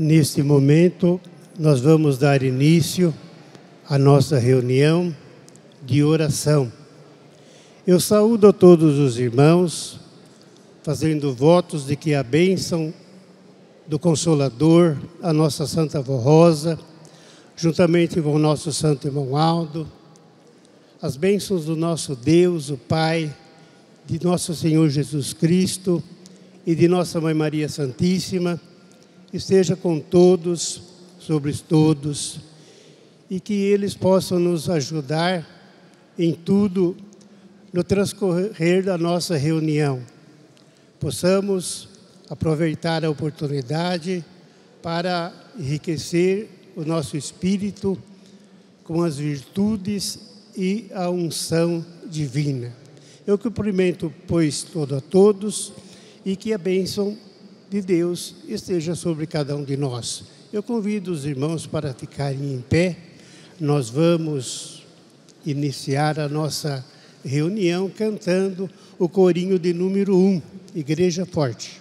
Neste momento, nós vamos dar início à nossa reunião de oração. Eu saúdo a todos os irmãos, fazendo votos de que a bênção do Consolador, a nossa Santa Avó Rosa, juntamente com o nosso Santo Irmão Aldo, as bênçãos do nosso Deus, o Pai, de nosso Senhor Jesus Cristo e de nossa Mãe Maria Santíssima, esteja com todos, sobre todos, e que eles possam nos ajudar em tudo no transcorrer da nossa reunião. Possamos aproveitar a oportunidade para enriquecer o nosso espírito com as virtudes e a unção divina. Eu cumprimento, pois, a todos, e que a bênção de Deus esteja sobre cada um de nós. Eu convido os irmãos para ficarem em pé. Nós vamos iniciar a nossa reunião cantando o corinho de número 1, Igreja Forte.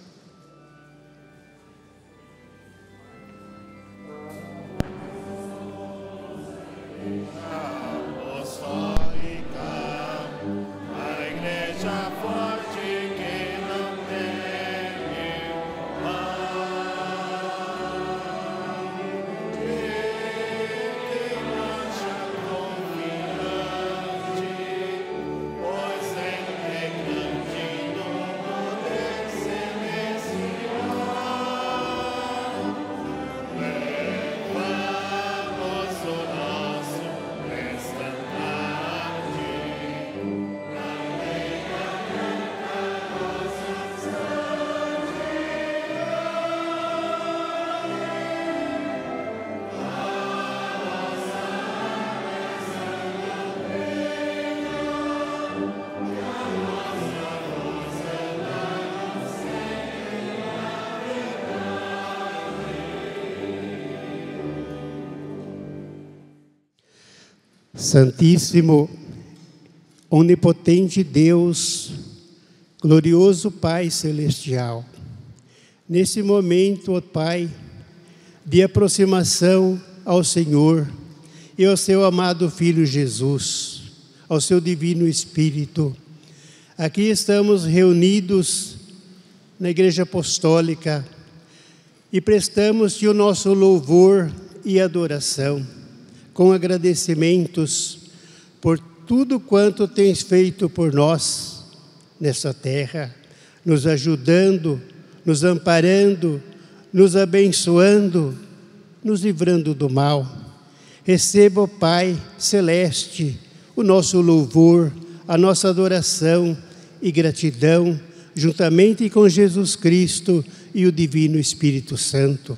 Santíssimo, onipotente Deus, glorioso Pai Celestial, nesse momento, ó Pai, de aproximação ao Senhor e ao seu amado Filho Jesus, ao seu Divino Espírito, aqui estamos reunidos na Igreja Apostólica e prestamos-te o nosso louvor e adoração, com agradecimentos por tudo quanto tens feito por nós nessa terra, nos ajudando, nos amparando, nos abençoando, nos livrando do mal. Receba, ó Pai Celeste, o nosso louvor, a nossa adoração e gratidão, juntamente com Jesus Cristo e o Divino Espírito Santo.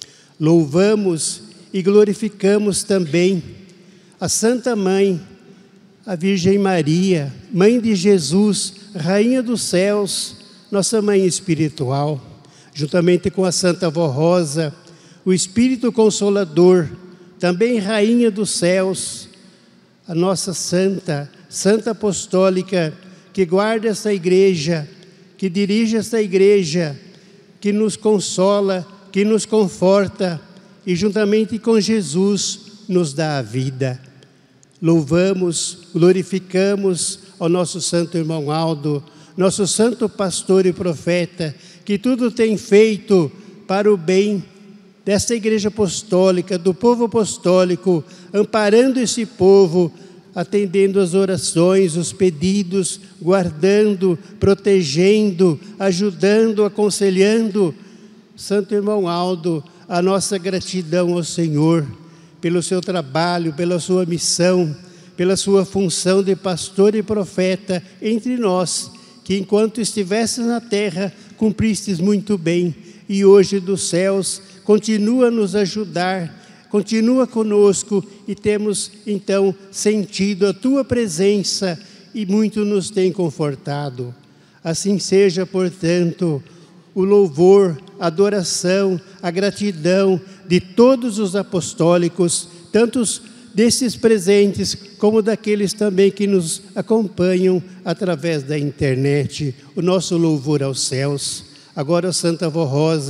Louvamos e glorificamos também a Santa Mãe, a Virgem Maria, Mãe de Jesus, Rainha dos Céus, nossa Mãe espiritual, juntamente com a Santa Avó Rosa, o Espírito Consolador, também Rainha dos Céus, a nossa Santa Apostólica, que guarda essa igreja, que dirige essa igreja, que nos consola, que nos conforta, e juntamente com Jesus nos dá a vida. Louvamos, glorificamos ao nosso Santo Irmão Aldo, nosso Santo Pastor e Profeta, que tudo tem feito para o bem desta Igreja Apostólica, do povo apostólico, amparando esse povo, atendendo as orações, os pedidos, guardando, protegendo, ajudando, aconselhando. Santo Irmão Aldo, a nossa gratidão ao Senhor pelo seu trabalho, pela sua missão, pela sua função de pastor e profeta entre nós, que enquanto estivesses na terra, cumpristes muito bem, e hoje dos céus continua a nos ajudar, continua conosco, e temos então sentido a tua presença e muito nos tem confortado. Assim seja, portanto, o louvor, a adoração, a gratidão de todos os apostólicos, tantos desses presentes como daqueles também que nos acompanham através da internet, o nosso louvor aos céus. Agora, Santa Avó Rosa,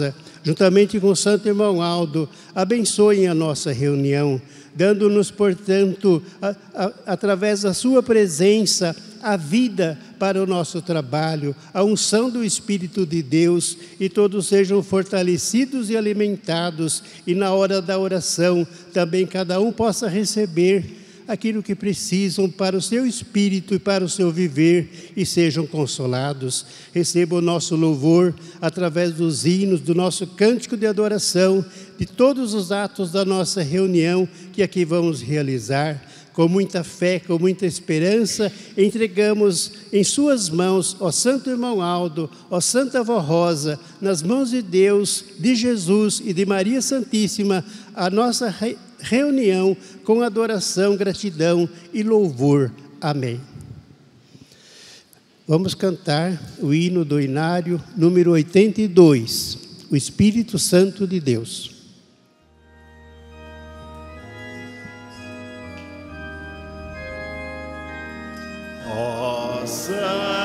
juntamente com o Santo Irmão Aldo, abençoem a nossa reunião, dando-nos, portanto, através da sua presença, a vida para o nosso trabalho, a unção do Espírito de Deus, e todos sejam fortalecidos e alimentados, e na hora da oração também cada um possa receber aquilo que precisam para o seu espírito e para o seu viver, e sejam consolados. Receba o nosso louvor através dos hinos, do nosso cântico de adoração, de todos os atos da nossa reunião que aqui vamos realizar. Com muita fé, com muita esperança, entregamos em suas mãos, ó Santo Irmão Aldo, ó Santa Avó Rosa, nas mãos de Deus, de Jesus e de Maria Santíssima, a nossa reunião com adoração, gratidão e louvor. Amém. Vamos cantar o hino do Inário, número 82, o Espírito Santo de Deus. Ó Santo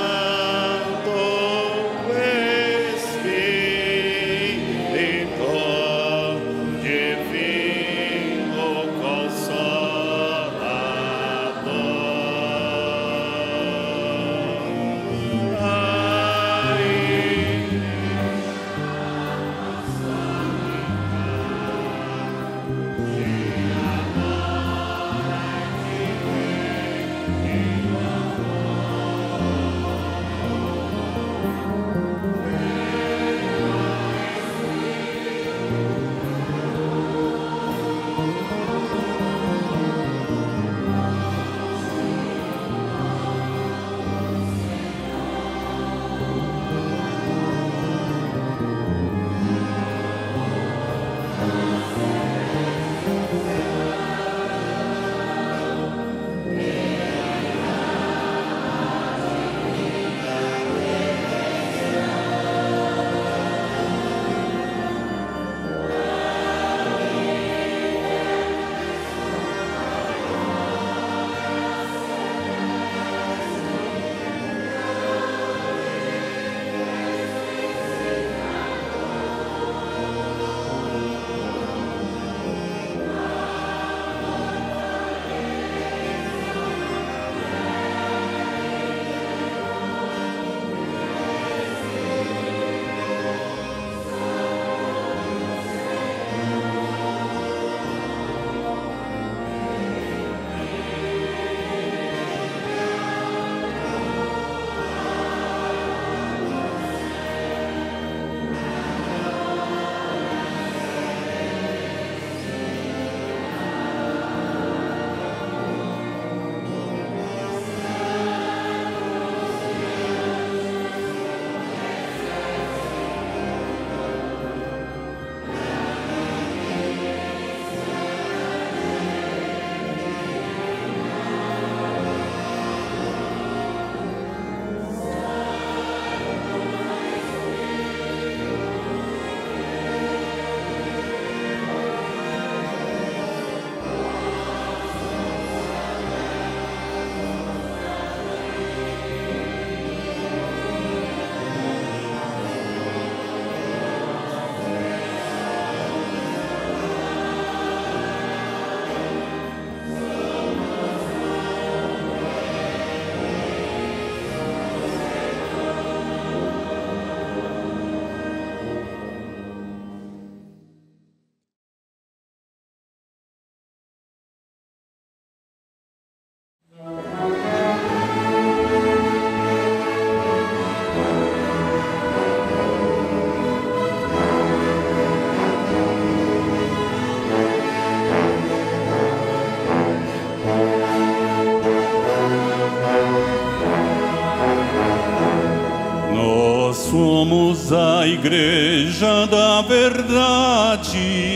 Somos a Igreja da verdade,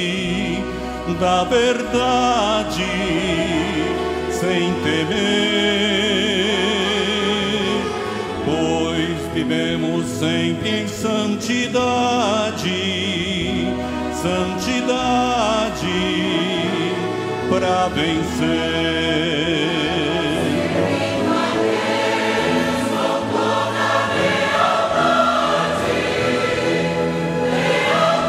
sem temer, pois vivemos sempre em santidade, para vencer. Lealdade,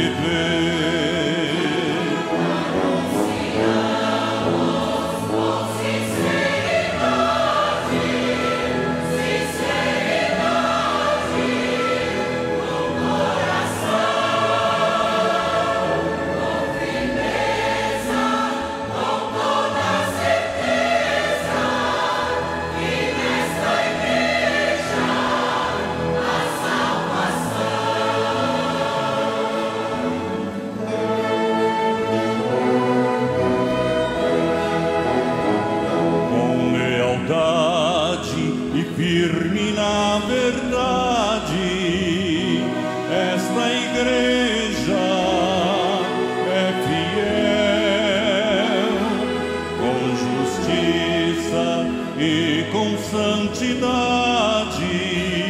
firme na verdade, esta igreja é fiel, com justiça e com santidade,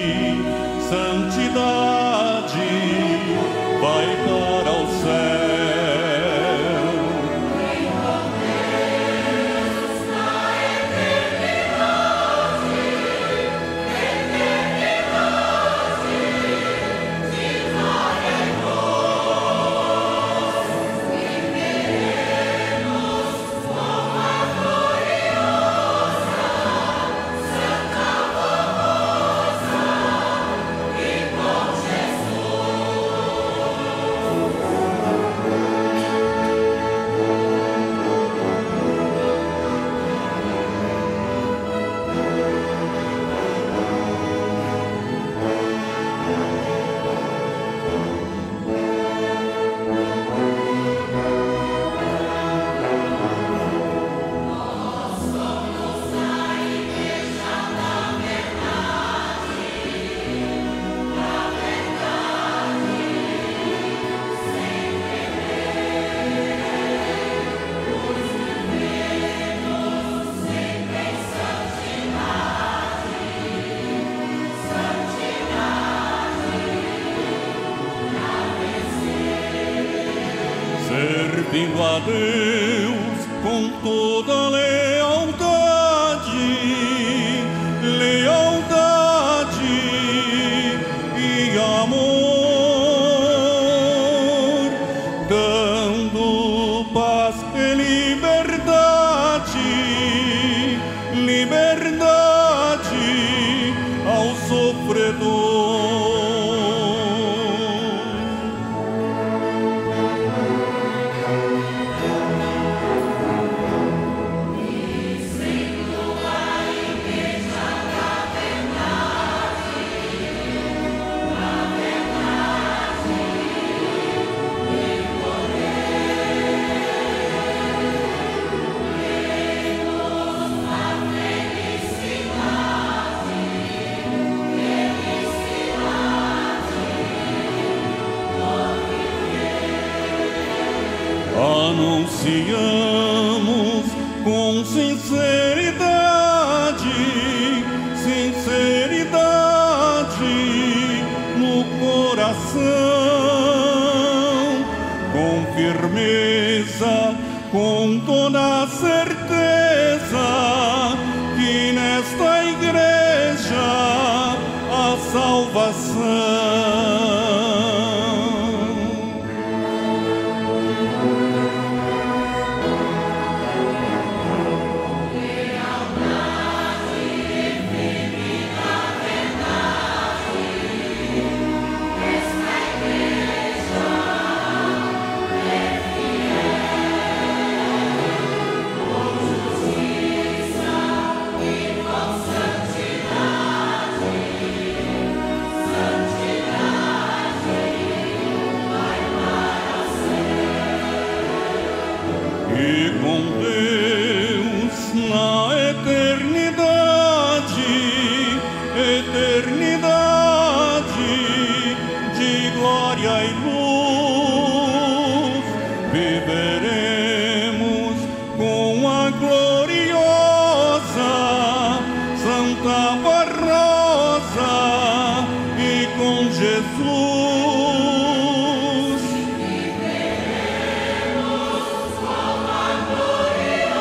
santidade vai para o céu. Servindo a Deus com toda lealdade, lealdade e amor, dando paz e liberdade, liberdade ao sofredor. Anunciamos com sinceridade, sinceridade no coração, com firmeza, com toda a certeza que nesta igreja há salvação. E com Deus na eternidade, eternidade de glória e luz, viveremos com a gloriosa Santa Barrosa e com Jesus. Viveremos com a gloriosa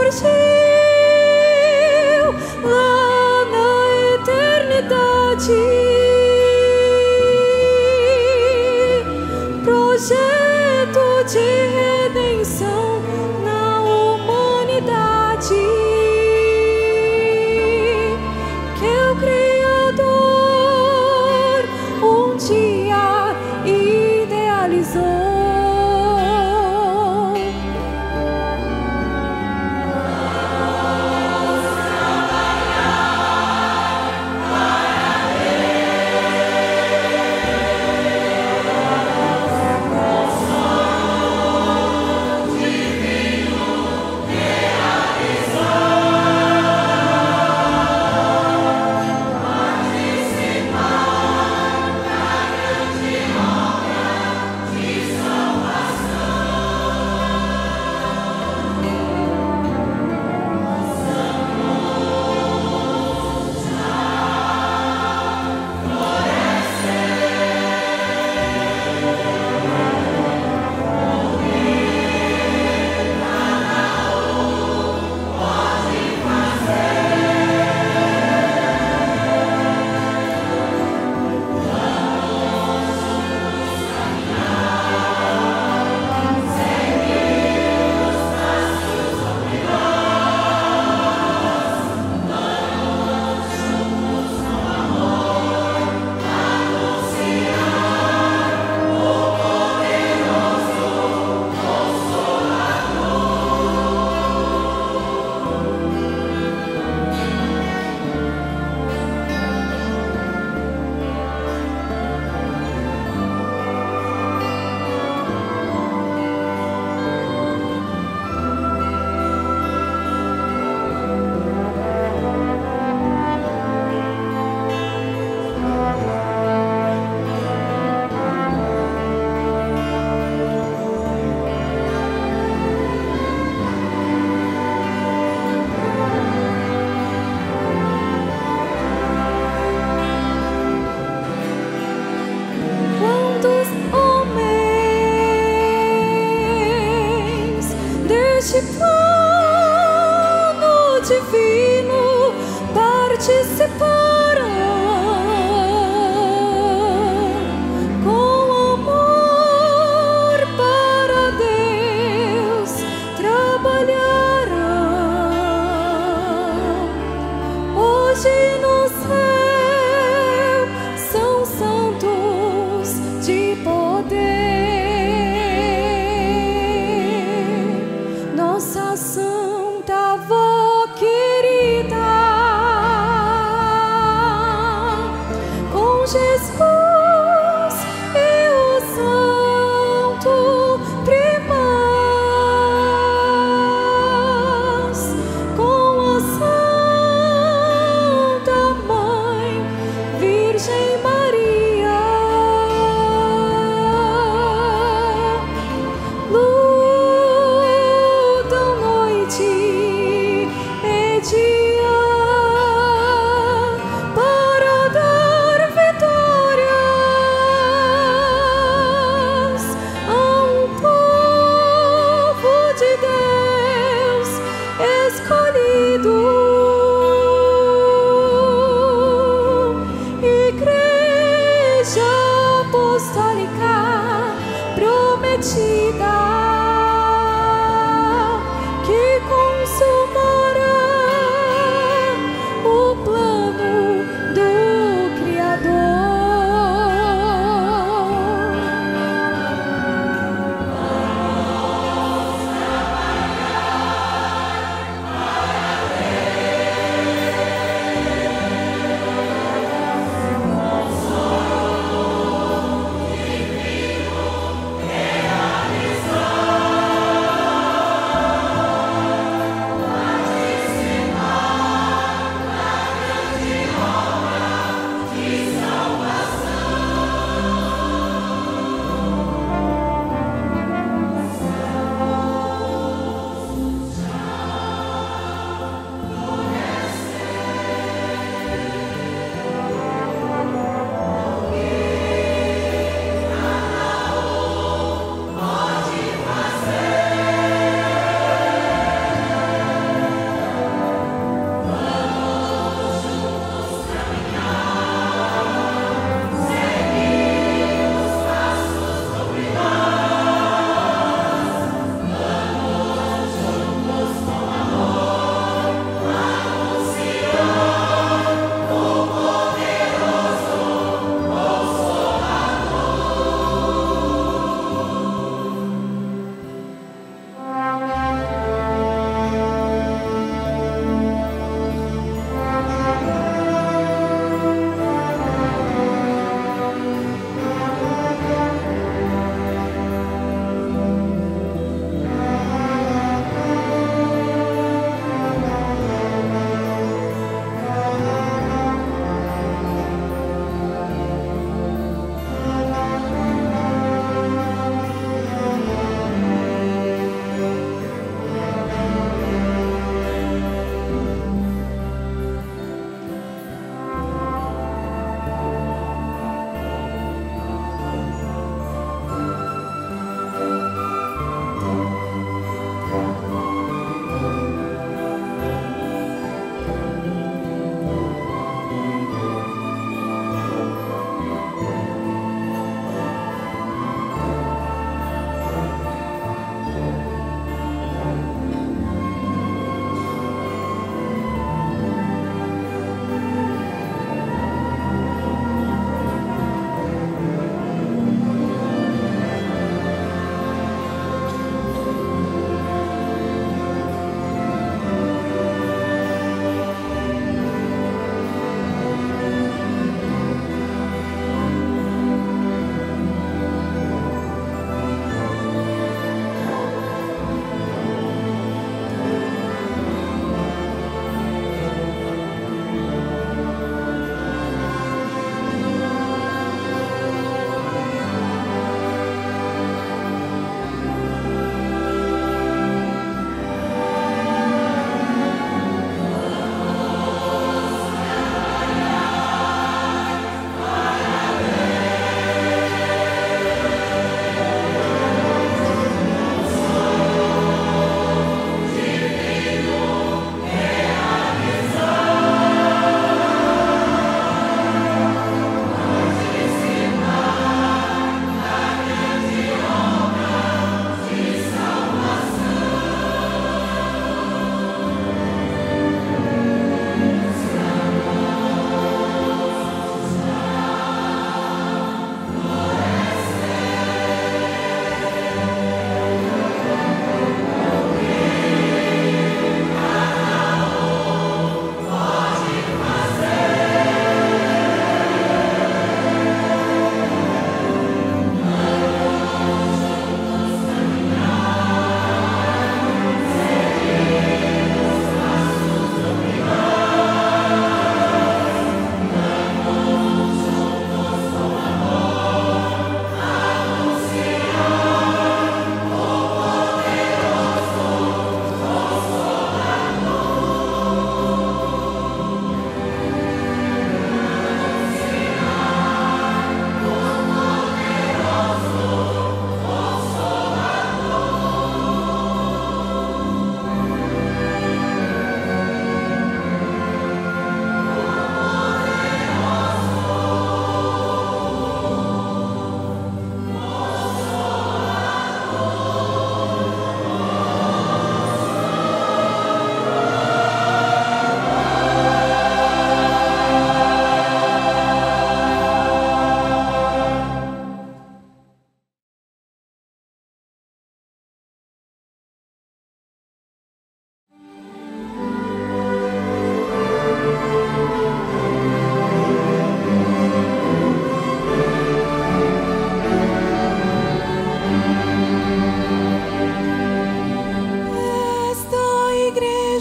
surgiu lá na eternidade. Projeto de redenção na humanidade, que o Criador um dia idealizou. Este plano divino participaram com amor para Deus, trabalharam hoje no céu, são santos de poder. Nossa Santa Avó querida, com Jesus e o Santo Primaz, com a Santa Mãe Virgem Maria, lutam noite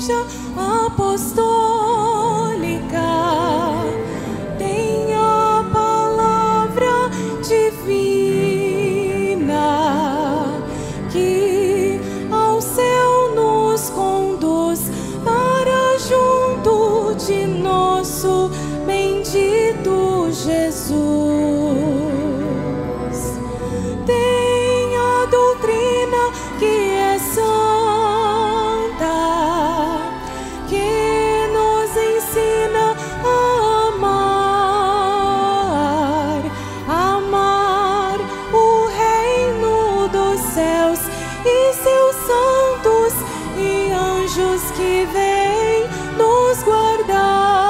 Igreja Apostólica tem a palavra divina que ao céu nos conduz para junto de nosso bendito Jesus. Tem a doutrina que é santa, que nos ensina a amar o reino dos céus e seus santos e anjos que vêm nos guardar.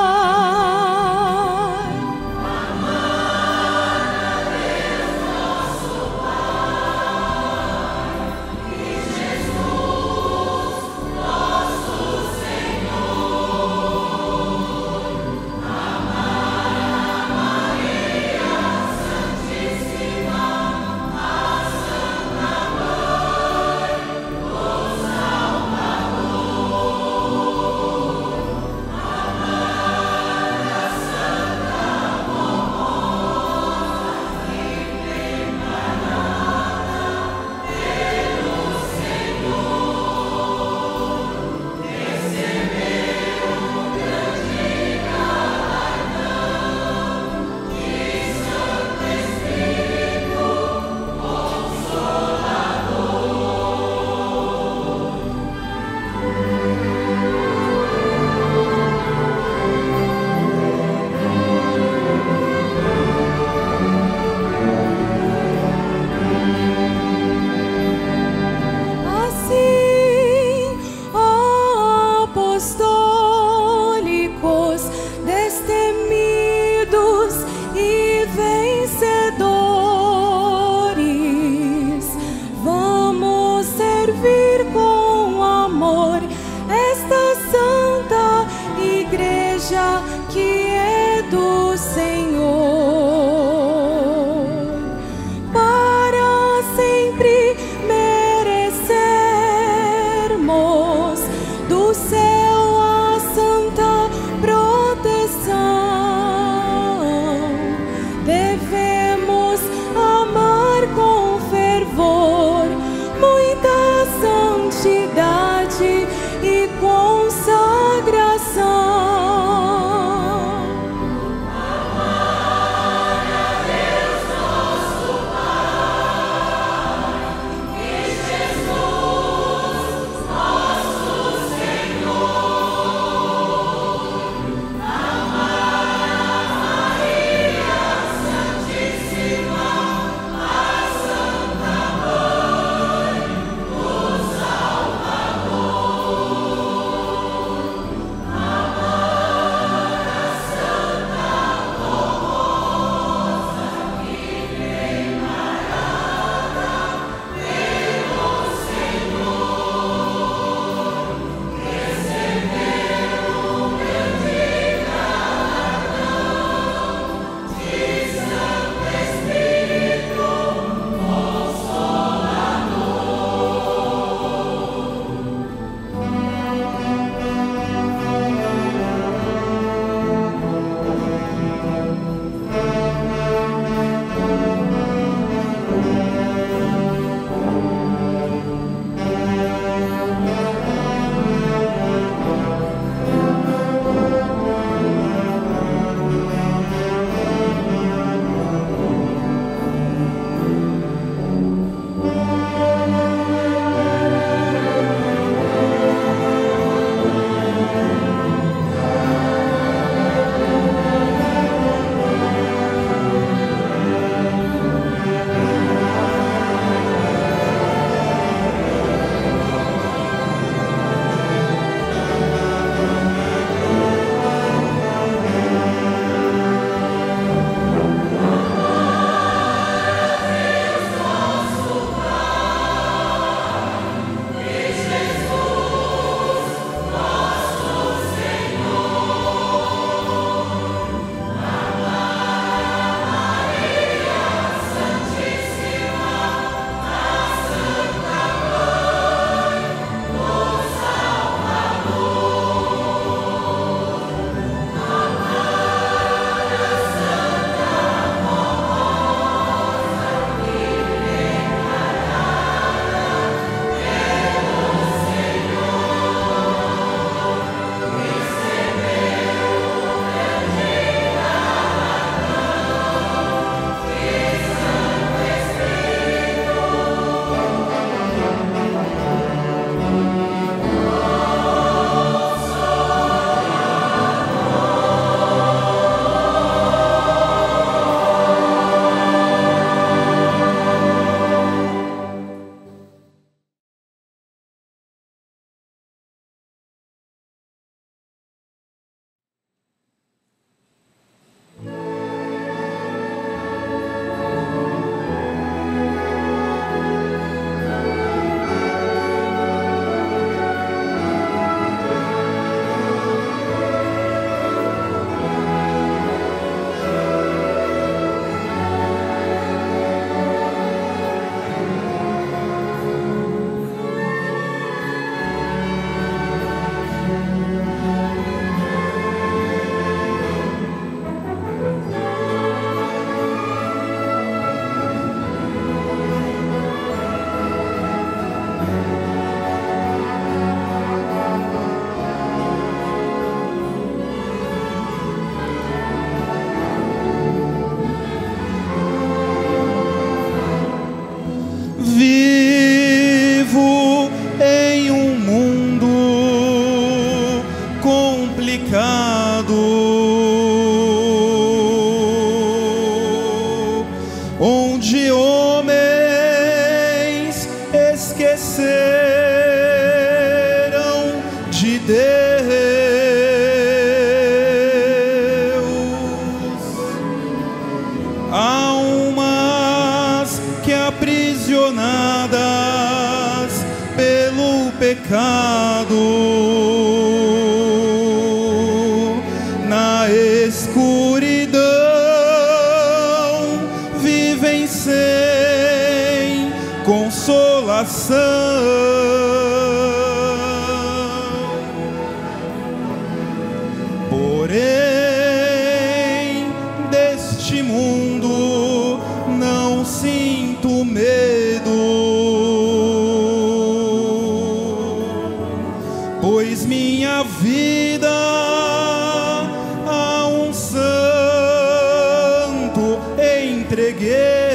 Que é do Senhor, para sempre merecermos do céu a santa proteção. Devemos amar com fervor, muita santidade e consagração. Senhor. complicado, onde homens esqueceram de Deus, almas que aprisionadas pelo pecado na escuridão vivem sem consolação. Porém, deste mundo não sinto medo, pois minha vida a um santo entreguei.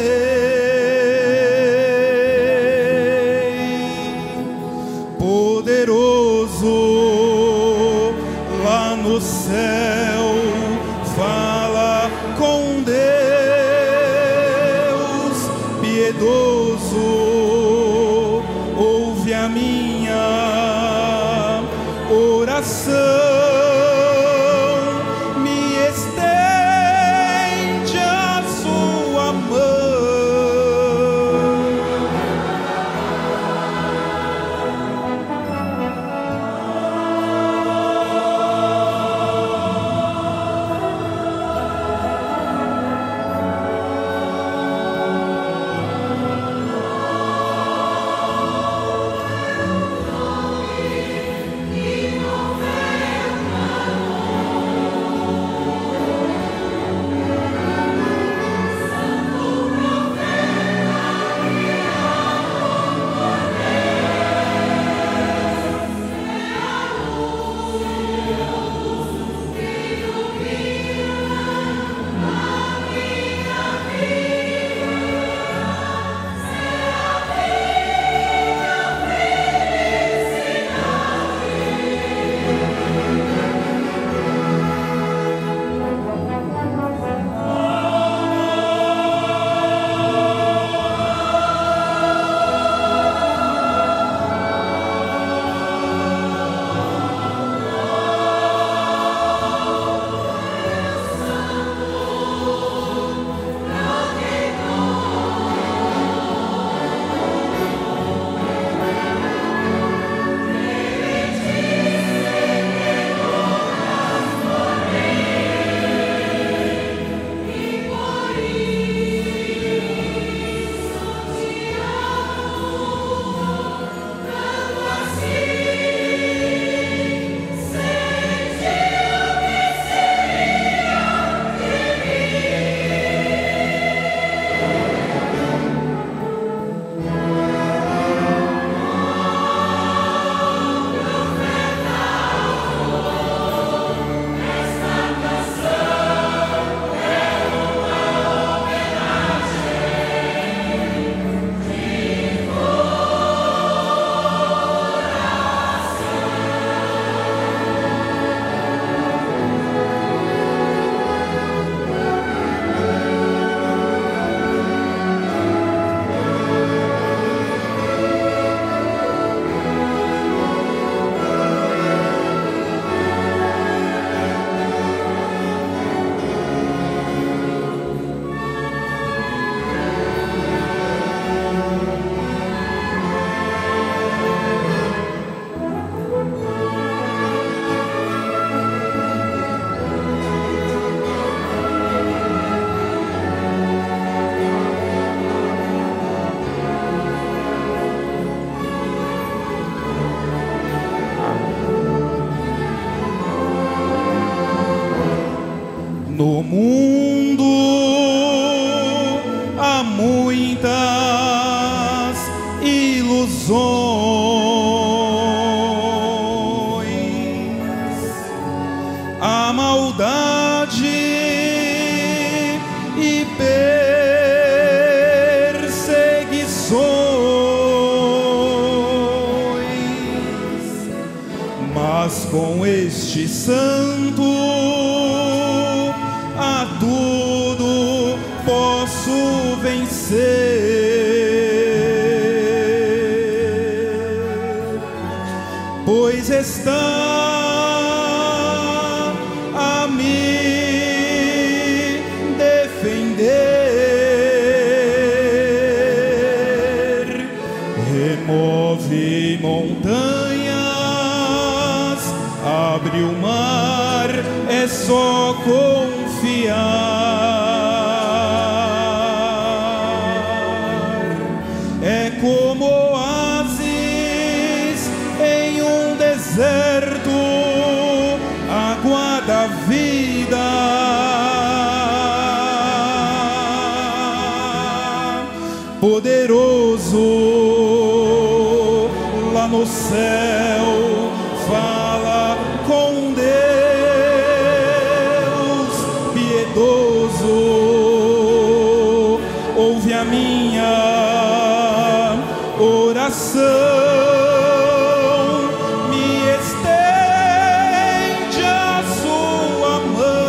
Poderoso lá no céu, fala com Deus, piedoso, ouve a minha oração, me estende a sua mão. No mundo há muitas ilusões, a maldade e perseguições mas com este santo a tudo posso vencer, pois está a me defender. Remove montanhas, abre o mar, é só confiar. É como oásis em um deserto, água da vida. Poderoso lá no céu, fala com Deus, piedoso, ouve a minha oração, me estende a sua mão.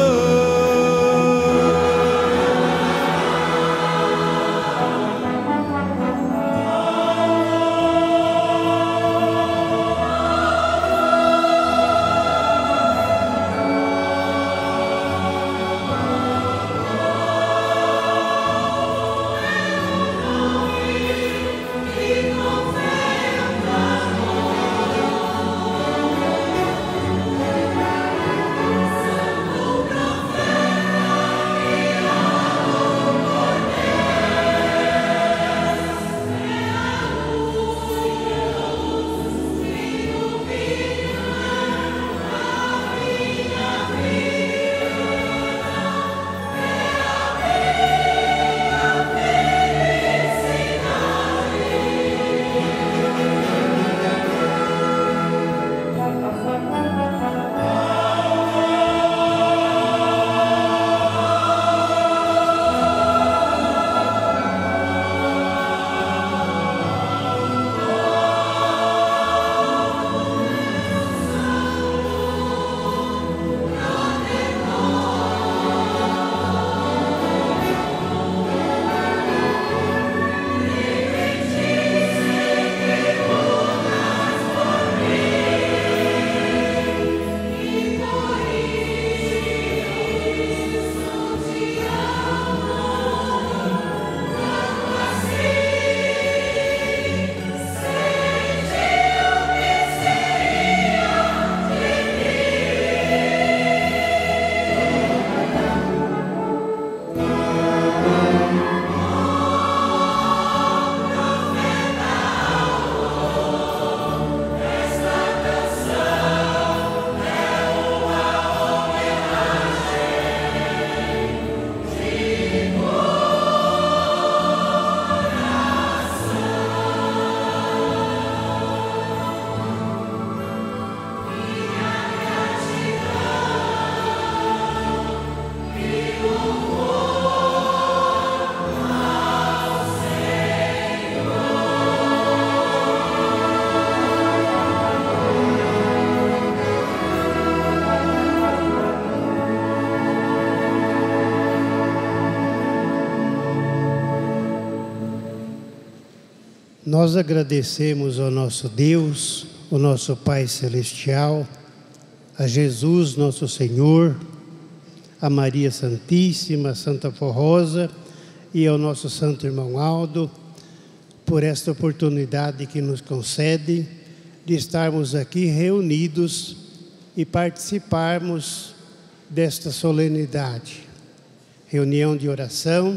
Nós agradecemos ao nosso Deus, o nosso Pai Celestial, a Jesus, nosso Senhor, a Maria Santíssima, a Santa Forrosa e ao nosso Santo Irmão Aldo, por esta oportunidade que nos concede de estarmos aqui reunidos e participarmos desta solenidade. Reunião de oração,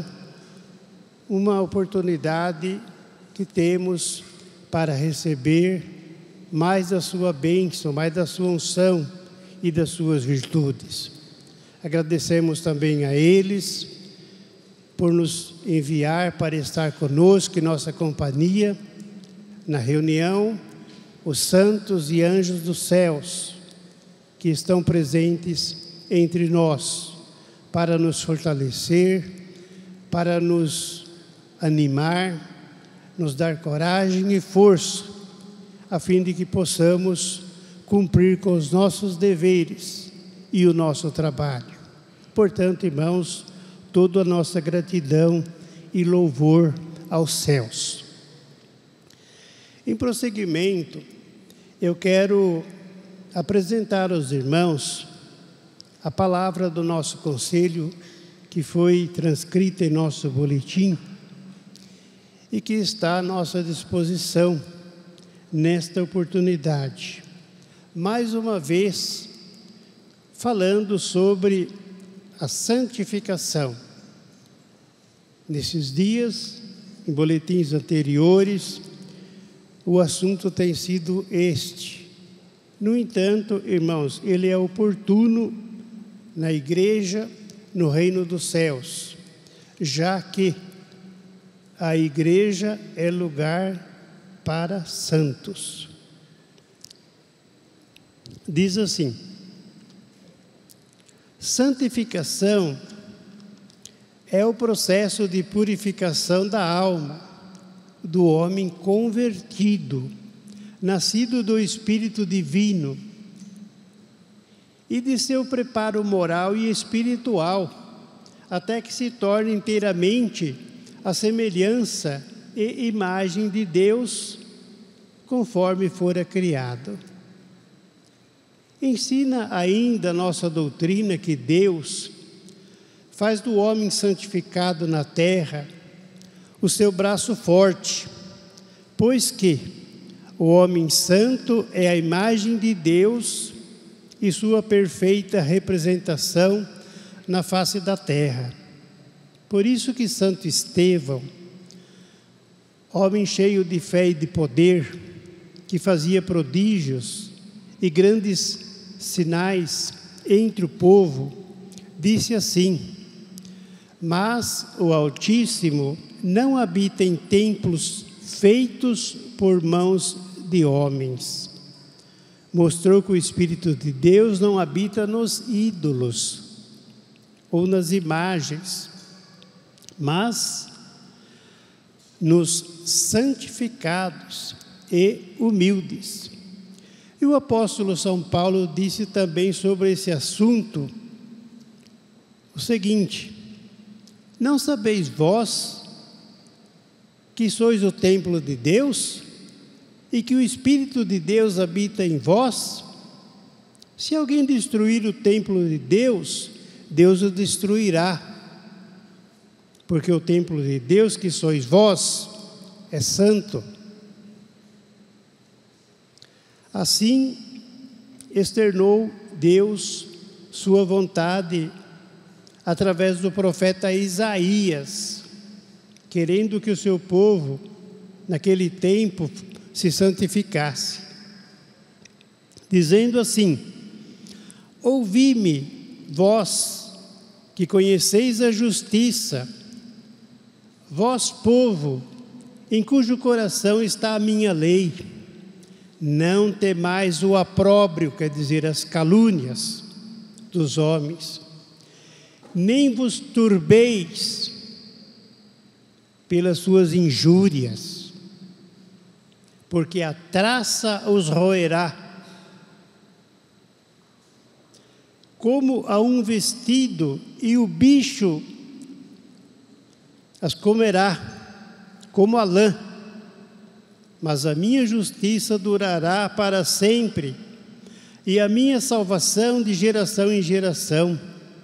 uma oportunidade que temos para receber mais da sua bênção, mais da sua unção e das suas virtudes. Agradecemos também a eles por nos enviar para estar conosco em nossa companhia na reunião, os santos e anjos dos céus que estão presentes entre nós para nos fortalecer, para nos animar, nos dar coragem e força, a fim de que possamos cumprir com os nossos deveres e o nosso trabalho. Portanto, irmãos, toda a nossa gratidão e louvor aos céus. Em prosseguimento, eu quero apresentar aos irmãos a palavra do nosso conselho, que foi transcrita em nosso boletim e que está à nossa disposição nesta oportunidade. Mais uma vez, falando sobre a santificação. Nesses dias, em boletins anteriores, o assunto tem sido este. No entanto, irmãos, ele é oportuno na igreja, no reino dos céus, já que a igreja é lugar para santos. Diz assim: santificação é o processo de purificação da alma do homem convertido, nascido do Espírito Divino, e de seu preparo moral e espiritual, até que se torne inteiramente a semelhança e imagem de Deus, conforme fora criado. Ensina ainda a nossa doutrina que Deus faz do homem santificado na terra o seu braço forte, pois que o homem santo é a imagem de Deus e sua perfeita representação na face da terra. Por isso que Santo Estevão, homem cheio de fé e de poder, que fazia prodígios e grandes sinais entre o povo, disse assim: mas o Altíssimo não habita em templos feitos por mãos de homens. Mostrou que o Espírito de Deus não habita nos ídolos ou nas imagens, mas nos santificados e humildes. E o apóstolo São Paulo disse também sobre esse assunto o seguinte: não sabeis vós que sois o templo de Deus e que o Espírito de Deus habita em vós? Se alguém destruir o templo de Deus, Deus o destruirá, porque o templo de Deus, que sois vós, é santo. Assim, externou Deus sua vontade através do profeta Isaías, querendo que o seu povo, naquele tempo, se santificasse, dizendo assim: ouvi-me, vós que conheceis a justiça, vós, povo, em cujo coração está a minha lei, não temais o opróbrio, quer dizer, as calúnias dos homens, nem vos turbeis pelas suas injúrias, porque a traça os roerá, como a um vestido, e o bicho as comerá, como a lã. Mas a minha justiça durará para sempre, e a minha salvação de geração em geração.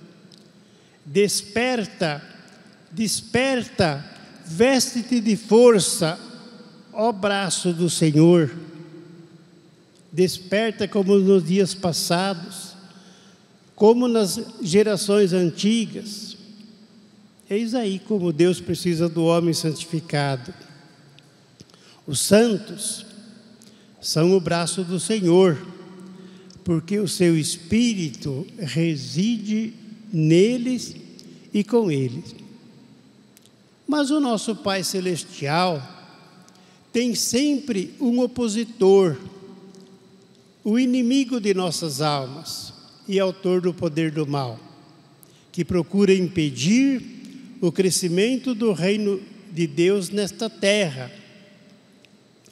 Desperta, desperta, veste-te de força, ó braço do Senhor. Desperta como nos dias passados, como nas gerações antigas. Eis aí como Deus precisa do homem santificado. Os santos são o braço do Senhor, porque o seu Espírito reside neles e com eles. Mas o nosso Pai Celestial tem sempre um opositor, o inimigo de nossas almas e autor do poder do mal, que procura impedir o crescimento do reino de Deus nesta terra.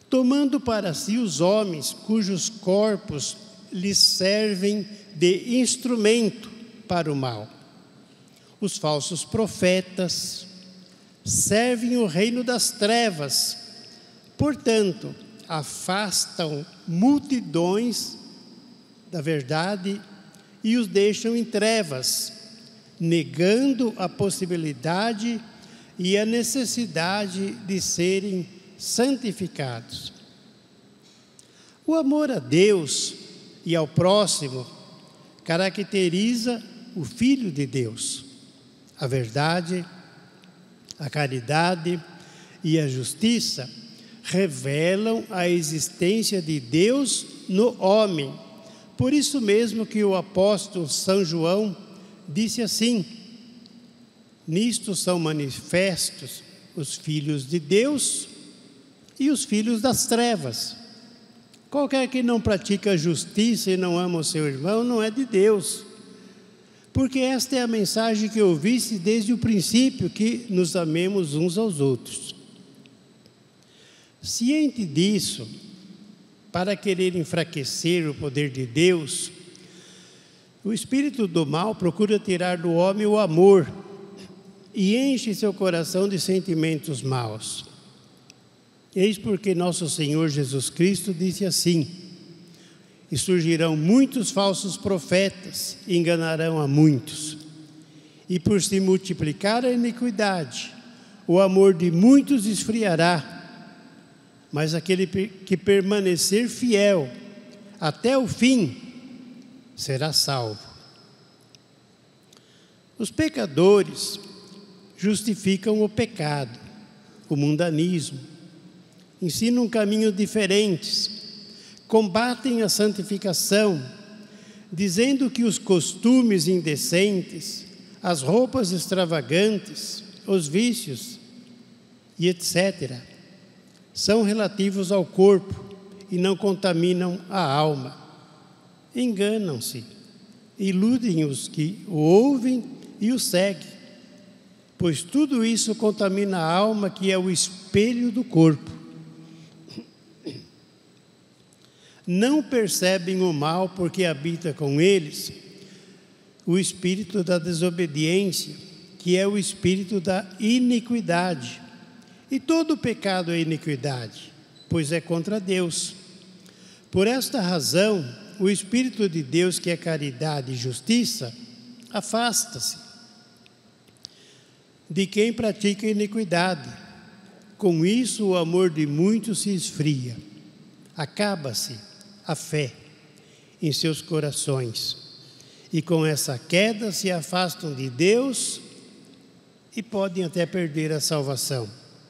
tomando para si os homens cujos corpos lhes servem de instrumento para o mal. Os falsos profetas servem o reino das trevas, portanto, afastam multidões da verdade e os deixam em trevas, negando a possibilidade e a necessidade de serem santificados. O amor a Deus e ao próximo caracteriza o Filho de Deus. A verdade, a caridade e a justiça revelam a existência de Deus no homem. Por isso mesmo que o apóstolo São João disse assim: nisto são manifestos os filhos de Deus e os filhos das trevas. Qualquer que não pratica a justiça e não ama o seu irmão não é de Deus. Porque esta é a mensagem que ouviste desde o princípio, que nos amemos uns aos outros. Ciente disso, para querer enfraquecer o poder de Deus, o espírito do mal procura tirar do homem o amor e enche seu coração de sentimentos maus. Eis porque nosso Senhor Jesus Cristo disse assim: e surgirão muitos falsos profetas, e enganarão a muitos. E por se multiplicar a iniquidade, o amor de muitos esfriará. Mas aquele que permanecer fiel até o fim será salvo. Os pecadores justificam o pecado, o mundanismo, ensinam caminhos diferentes, combatem a santificação, dizendo que os costumes indecentes, as roupas extravagantes, os vícios e etc., são relativos ao corpo e não contaminam a alma. Enganam-se, iludem os que o ouvem e o seguem, pois tudo isso contamina a alma, que é o espelho do corpo. Não percebem o mal porque habita com eles o espírito da desobediência, que é o espírito da iniquidade. E todo pecado é iniquidade, pois é contra Deus. Por esta razão, o Espírito de Deus, que é caridade e justiça, afasta-se de quem pratica iniquidade. Com isso, o amor de muitos se esfria. Acaba-se a fé em seus corações. E com essa queda se afastam de Deus e podem até perder a salvação.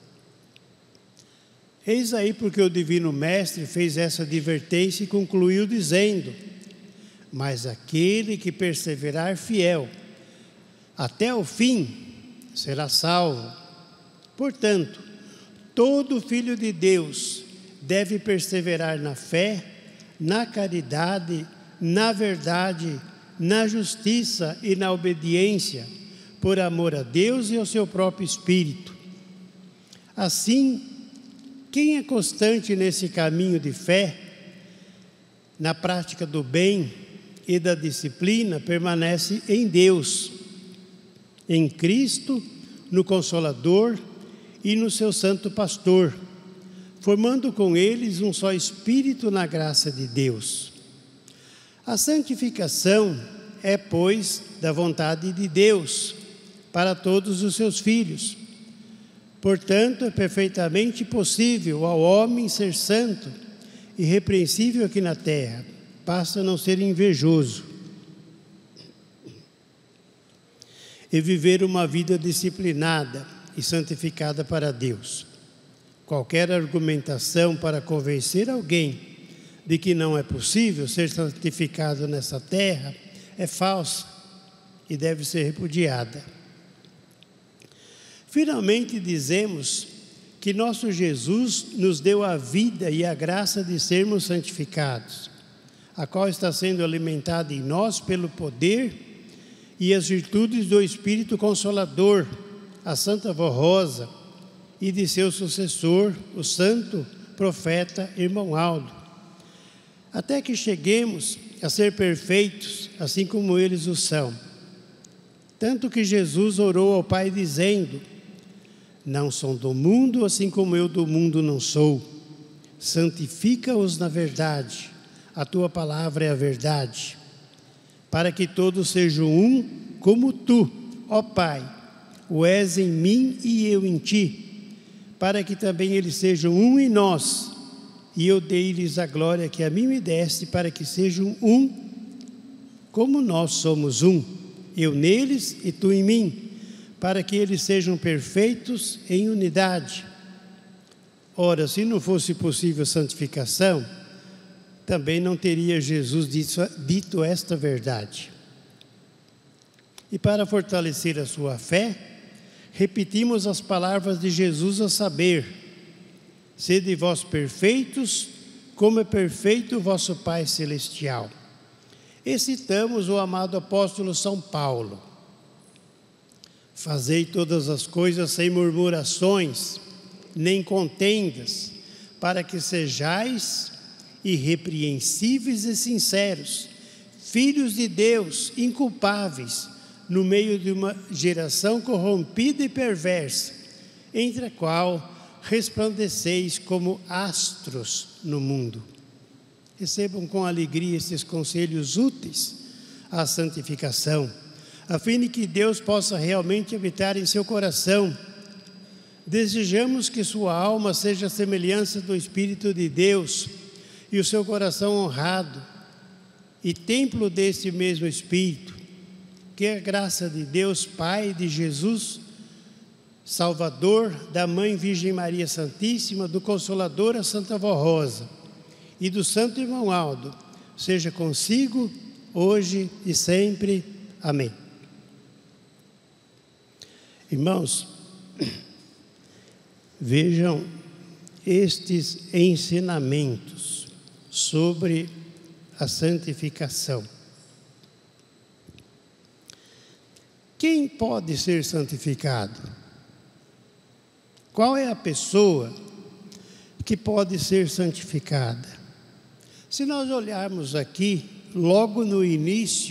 Eis aí porque o Divino Mestre fez essa advertência e concluiu dizendo: mas aquele que perseverar fiel até o fim será salvo. Portanto, todo filho de Deus deve perseverar na fé, na caridade, na verdade, na justiça e na obediência, por amor a Deus e ao seu próprio espírito. Assim, quem é constante nesse caminho de fé, na prática do bem e da disciplina, permanece em Deus, em Cristo, no Consolador e no seu Santo Pastor, formando com eles um só Espírito na graça de Deus. A santificação é, pois, da vontade de Deus para todos os seus filhos. Portanto, é perfeitamente possível ao homem ser santo, irrepreensível aqui na terra, basta não ser invejoso e viver uma vida disciplinada e santificada para Deus. Qualquer argumentação para convencer alguém de que não é possível ser santificado nessa terra é falsa e deve ser repudiada. Finalmente dizemos que nosso Jesus nos deu a vida e a graça de sermos santificados, a qual está sendo alimentada em nós pelo poder e as virtudes do Espírito Consolador, a Santa Vó Rosa, e de seu sucessor, o Santo profeta irmão Aldo, até que cheguemos a ser perfeitos, assim como eles o são. Tanto que Jesus orou ao Pai dizendo: não são do mundo, assim como eu do mundo não sou. Santifica-os na verdade, a tua palavra é a verdade, para que todos sejam um, como tu, ó Pai, o és em mim e eu em ti, para que também eles sejam um em nós, e eu dei-lhes a glória que a mim me deste, para que sejam um, como nós somos um, eu neles e tu em mim, para que eles sejam perfeitos em unidade. Ora, se não fosse possível santificação, também não teria Jesus dito esta verdade. E para fortalecer a sua fé, repetimos as palavras de Jesus, a saber: sede vós perfeitos, como é perfeito o vosso Pai Celestial. E citamos o amado apóstolo São Paulo: fazei todas as coisas sem murmurações, nem contendas, para que sejais irrepreensíveis e sinceros, filhos de Deus, inculpáveis, no meio de uma geração corrompida e perversa, entre a qual resplandeceis como astros no mundo. Recebam com alegria estes conselhos úteis à santificação, a fim de que Deus possa realmente habitar em seu coração. Desejamos que sua alma seja a semelhança do Espírito de Deus e o seu coração honrado, e templo deste mesmo Espírito. Que a graça de Deus, Pai, de Jesus, Salvador, da Mãe Virgem Maria Santíssima, do Consolador, a Santa Vó Rosa, e do Santo Irmão Aldo, seja consigo, hoje e sempre. Amém. Irmãos, vejam estes ensinamentos sobre a santificação. Quem pode ser santificado? Qual é a pessoa que pode ser santificada? Se nós olharmos aqui, logo no início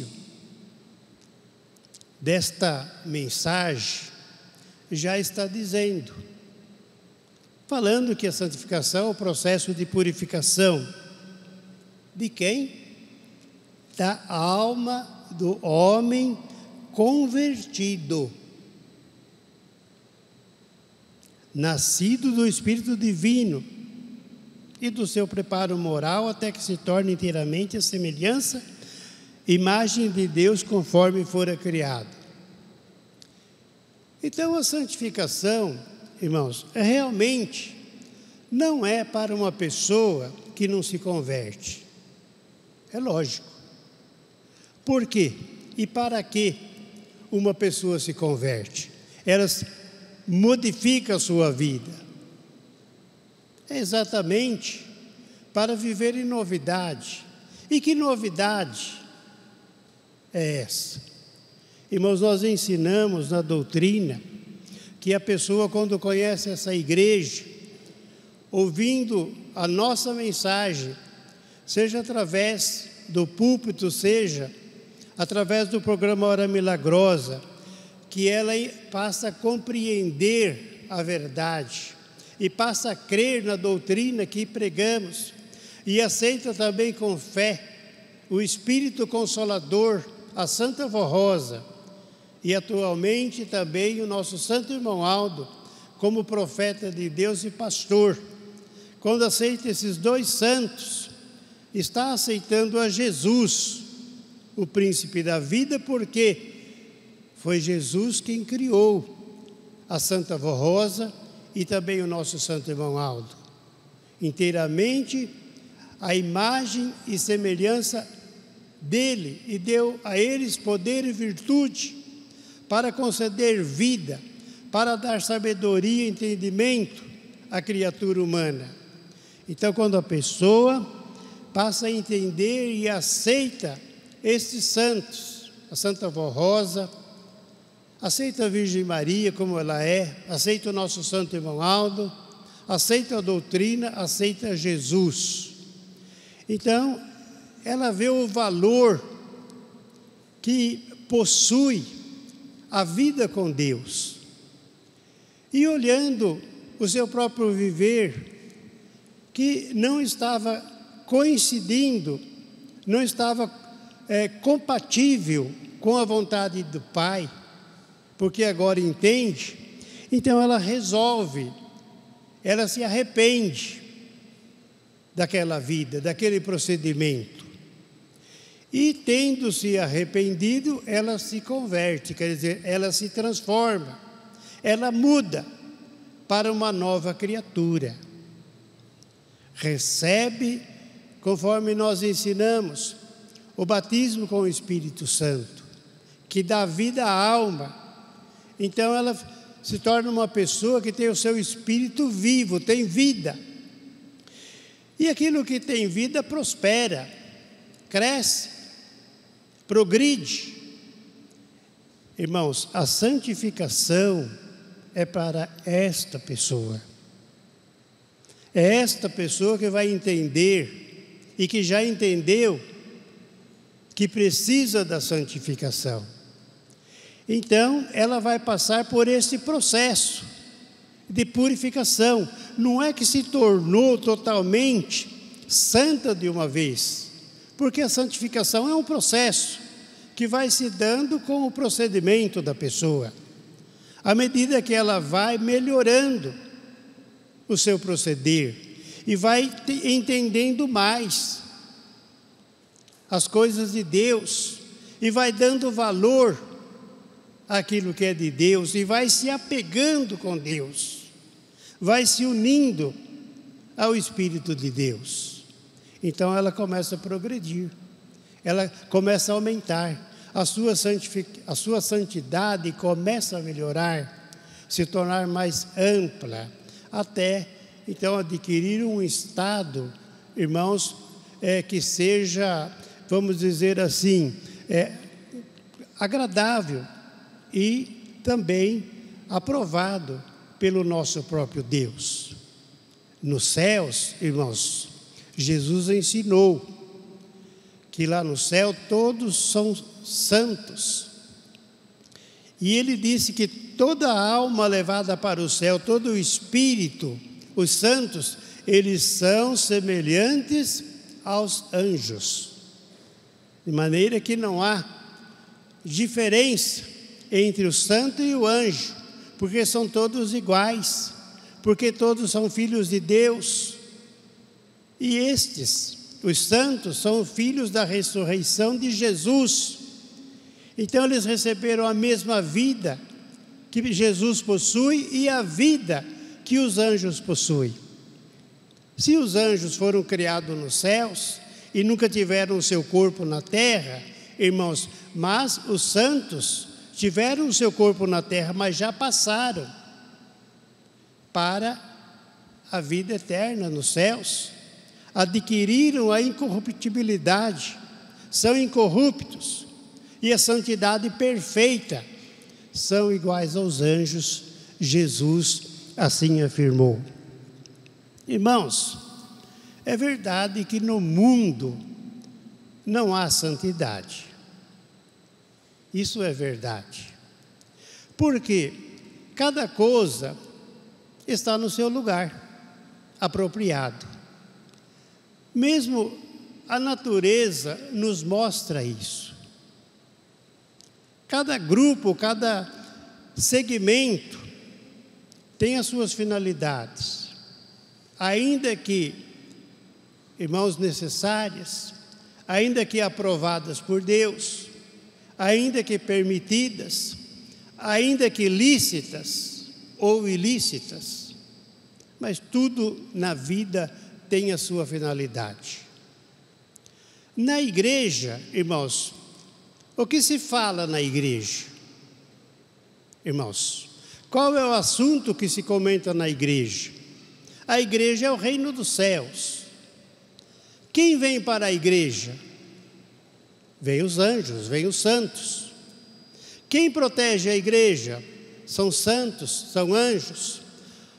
desta mensagem, já está dizendo, falando que a santificação é o processo de purificação. De quem? Da alma do homem convertido, nascido do Espírito Divino e do seu preparo moral, até que se torne inteiramente a semelhança, imagem de Deus conforme fora criado. Então a santificação, irmãos, realmente não é para uma pessoa que não se converte. É lógico. Por quê? E para que uma pessoa se converte? Ela modifica a sua vida. É exatamente para viver em novidade. E que novidade é essa? Irmãos, nós ensinamos na doutrina que a pessoa, quando conhece essa igreja, ouvindo a nossa mensagem, seja através do púlpito, seja através do programa Hora Milagrosa, que ela passa a compreender a verdade e passa a crer na doutrina que pregamos e aceita também com fé o Espírito Consolador, a Santa Vó Rosa, e atualmente também o nosso Santo Irmão Aldo, como profeta de Deus e pastor. Quando aceita esses dois santos, está aceitando a Jesus, o príncipe da vida, porque foi Jesus quem criou a Santa Vó Rosa e também o nosso Santo Irmão Aldo. Inteiramente a imagem e semelhança dele, e deu a eles poder e virtude para conceder vida, para dar sabedoria e entendimento à criatura humana. Então, quando a pessoa passa a entender e aceita estes santos, a Santa Vó Rosa, aceita a Virgem Maria como ela é, aceita o nosso Santo Irmão Aldo, aceita a doutrina, aceita Jesus. Então, ela vê o valor que possui a vida com Deus. E olhando o seu próprio viver, que não estava coincidindo, não estava compatível com a vontade do Pai, porque agora entende, então ela resolve, ela se arrepende daquela vida, daquele procedimento. E tendo se arrependido, ela se converte, quer dizer, ela se transforma, ela muda para uma nova criatura. Recebe, conforme nós ensinamos, o batismo com o Espírito Santo, que dá vida à alma. Então ela se torna uma pessoa que tem o seu espírito vivo, tem vida. E aquilo que tem vida prospera, cresce, progride. Irmãos, a santificação é para esta pessoa. É esta pessoa que vai entender e que já entendeu que precisa da santificação. Então, ela vai passar por esse processo de purificação. Não é que se tornou totalmente santa de uma vez, porque a santificação é um processo que vai se dando com o procedimento da pessoa. À medida que ela vai melhorando o seu proceder e vai entendendo mais as coisas de Deus e vai dando valor àquilo que é de Deus e vai se apegando com Deus, vai se unindo ao Espírito de Deus. Então ela começa a progredir, ela começa a aumentar, a sua santidade começa a melhorar, se tornar mais ampla, até então adquirir um estado, irmãos, que seja, vamos dizer assim, agradável e também aprovado pelo nosso próprio Deus. Nos céus, irmãos, Jesus ensinou que lá no céu todos são santos. E ele disse que toda alma levada para o céu, todo o espírito, os santos, eles são semelhantes aos anjos. De maneira que não há diferença entre o santo e o anjo, porque são todos iguais, porque todos são filhos de Deus. E estes, os santos, são filhos da ressurreição de Jesus. Então eles receberam a mesma vida que Jesus possui e a vida que os anjos possuem. Se os anjos foram criados nos céus e nunca tiveram o seu corpo na terra, irmãos, mas os santos tiveram o seu corpo na terra, mas já passaram para a vida eterna nos céus, adquiriram a incorruptibilidade, são incorruptos, e a santidade perfeita, são iguais aos anjos. Jesus assim afirmou. Irmãos, é verdade que no mundo não há santidade. Isso é verdade. Porque cada coisa está no seu lugar apropriado. Mesmo a natureza nos mostra isso. Cada grupo, cada segmento tem as suas finalidades, ainda que, irmãos, necessárias, ainda que aprovadas por Deus, ainda que permitidas, ainda que lícitas ou ilícitas, mas tudo na vida tem a sua finalidade. Na igreja, irmãos, o que se fala na igreja? Irmãos, qual é o assunto que se comenta na igreja? A igreja é o reino dos céus. Quem vem para a igreja? Vêm os anjos, vêm os santos. Quem protege a igreja? São santos, são anjos.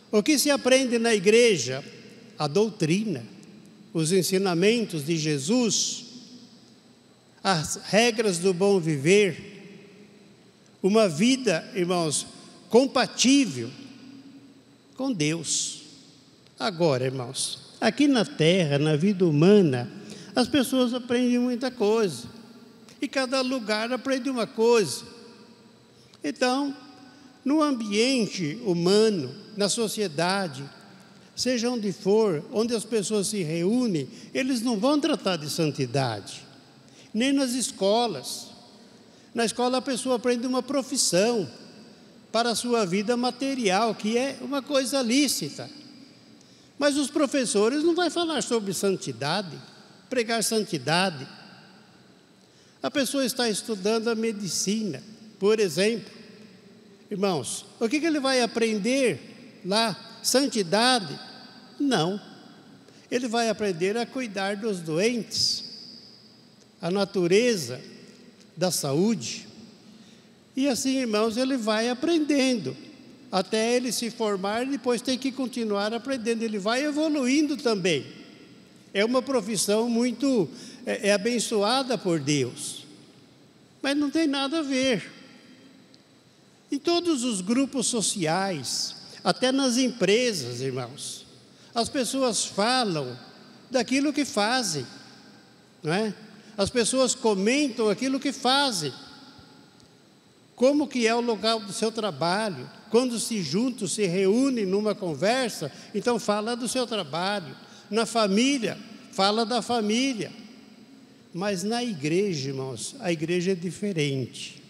O que se aprende na igreja? A doutrina, os ensinamentos de Jesus, as regras do bom viver, uma vida, irmãos, compatível com Deus. Agora, irmãos, aqui na terra, na vida humana, as pessoas aprendem muita coisa, e cada lugar aprende uma coisa. Então, no ambiente humano, na sociedade, seja onde for, onde as pessoas se reúnem, eles não vão tratar de santidade, nem nas escolas. Na escola a pessoa aprende uma profissão para a sua vida material, que é uma coisa lícita. Mas os professores não vão falar sobre santidade, pregar santidade. A pessoa está estudando a medicina, por exemplo. Irmãos, o que ele vai aprender lá? Santidade? Não. Ele vai aprender a cuidar dos doentes, a natureza da saúde. E assim, irmãos, ele vai aprendendo, até ele se formar, e depois tem que continuar aprendendo. Ele vai evoluindo também. É uma profissão muito abençoada por Deus, mas não tem nada a ver. Em todos os grupos sociais, até nas empresas, irmãos, as pessoas falam daquilo que fazem, não é? As pessoas comentam aquilo que fazem. Como que é o local do seu trabalho? Quando se juntam, se reúnem numa conversa, então fala do seu trabalho. Na família, fala da família. Mas na igreja, irmãos, a igreja é diferente.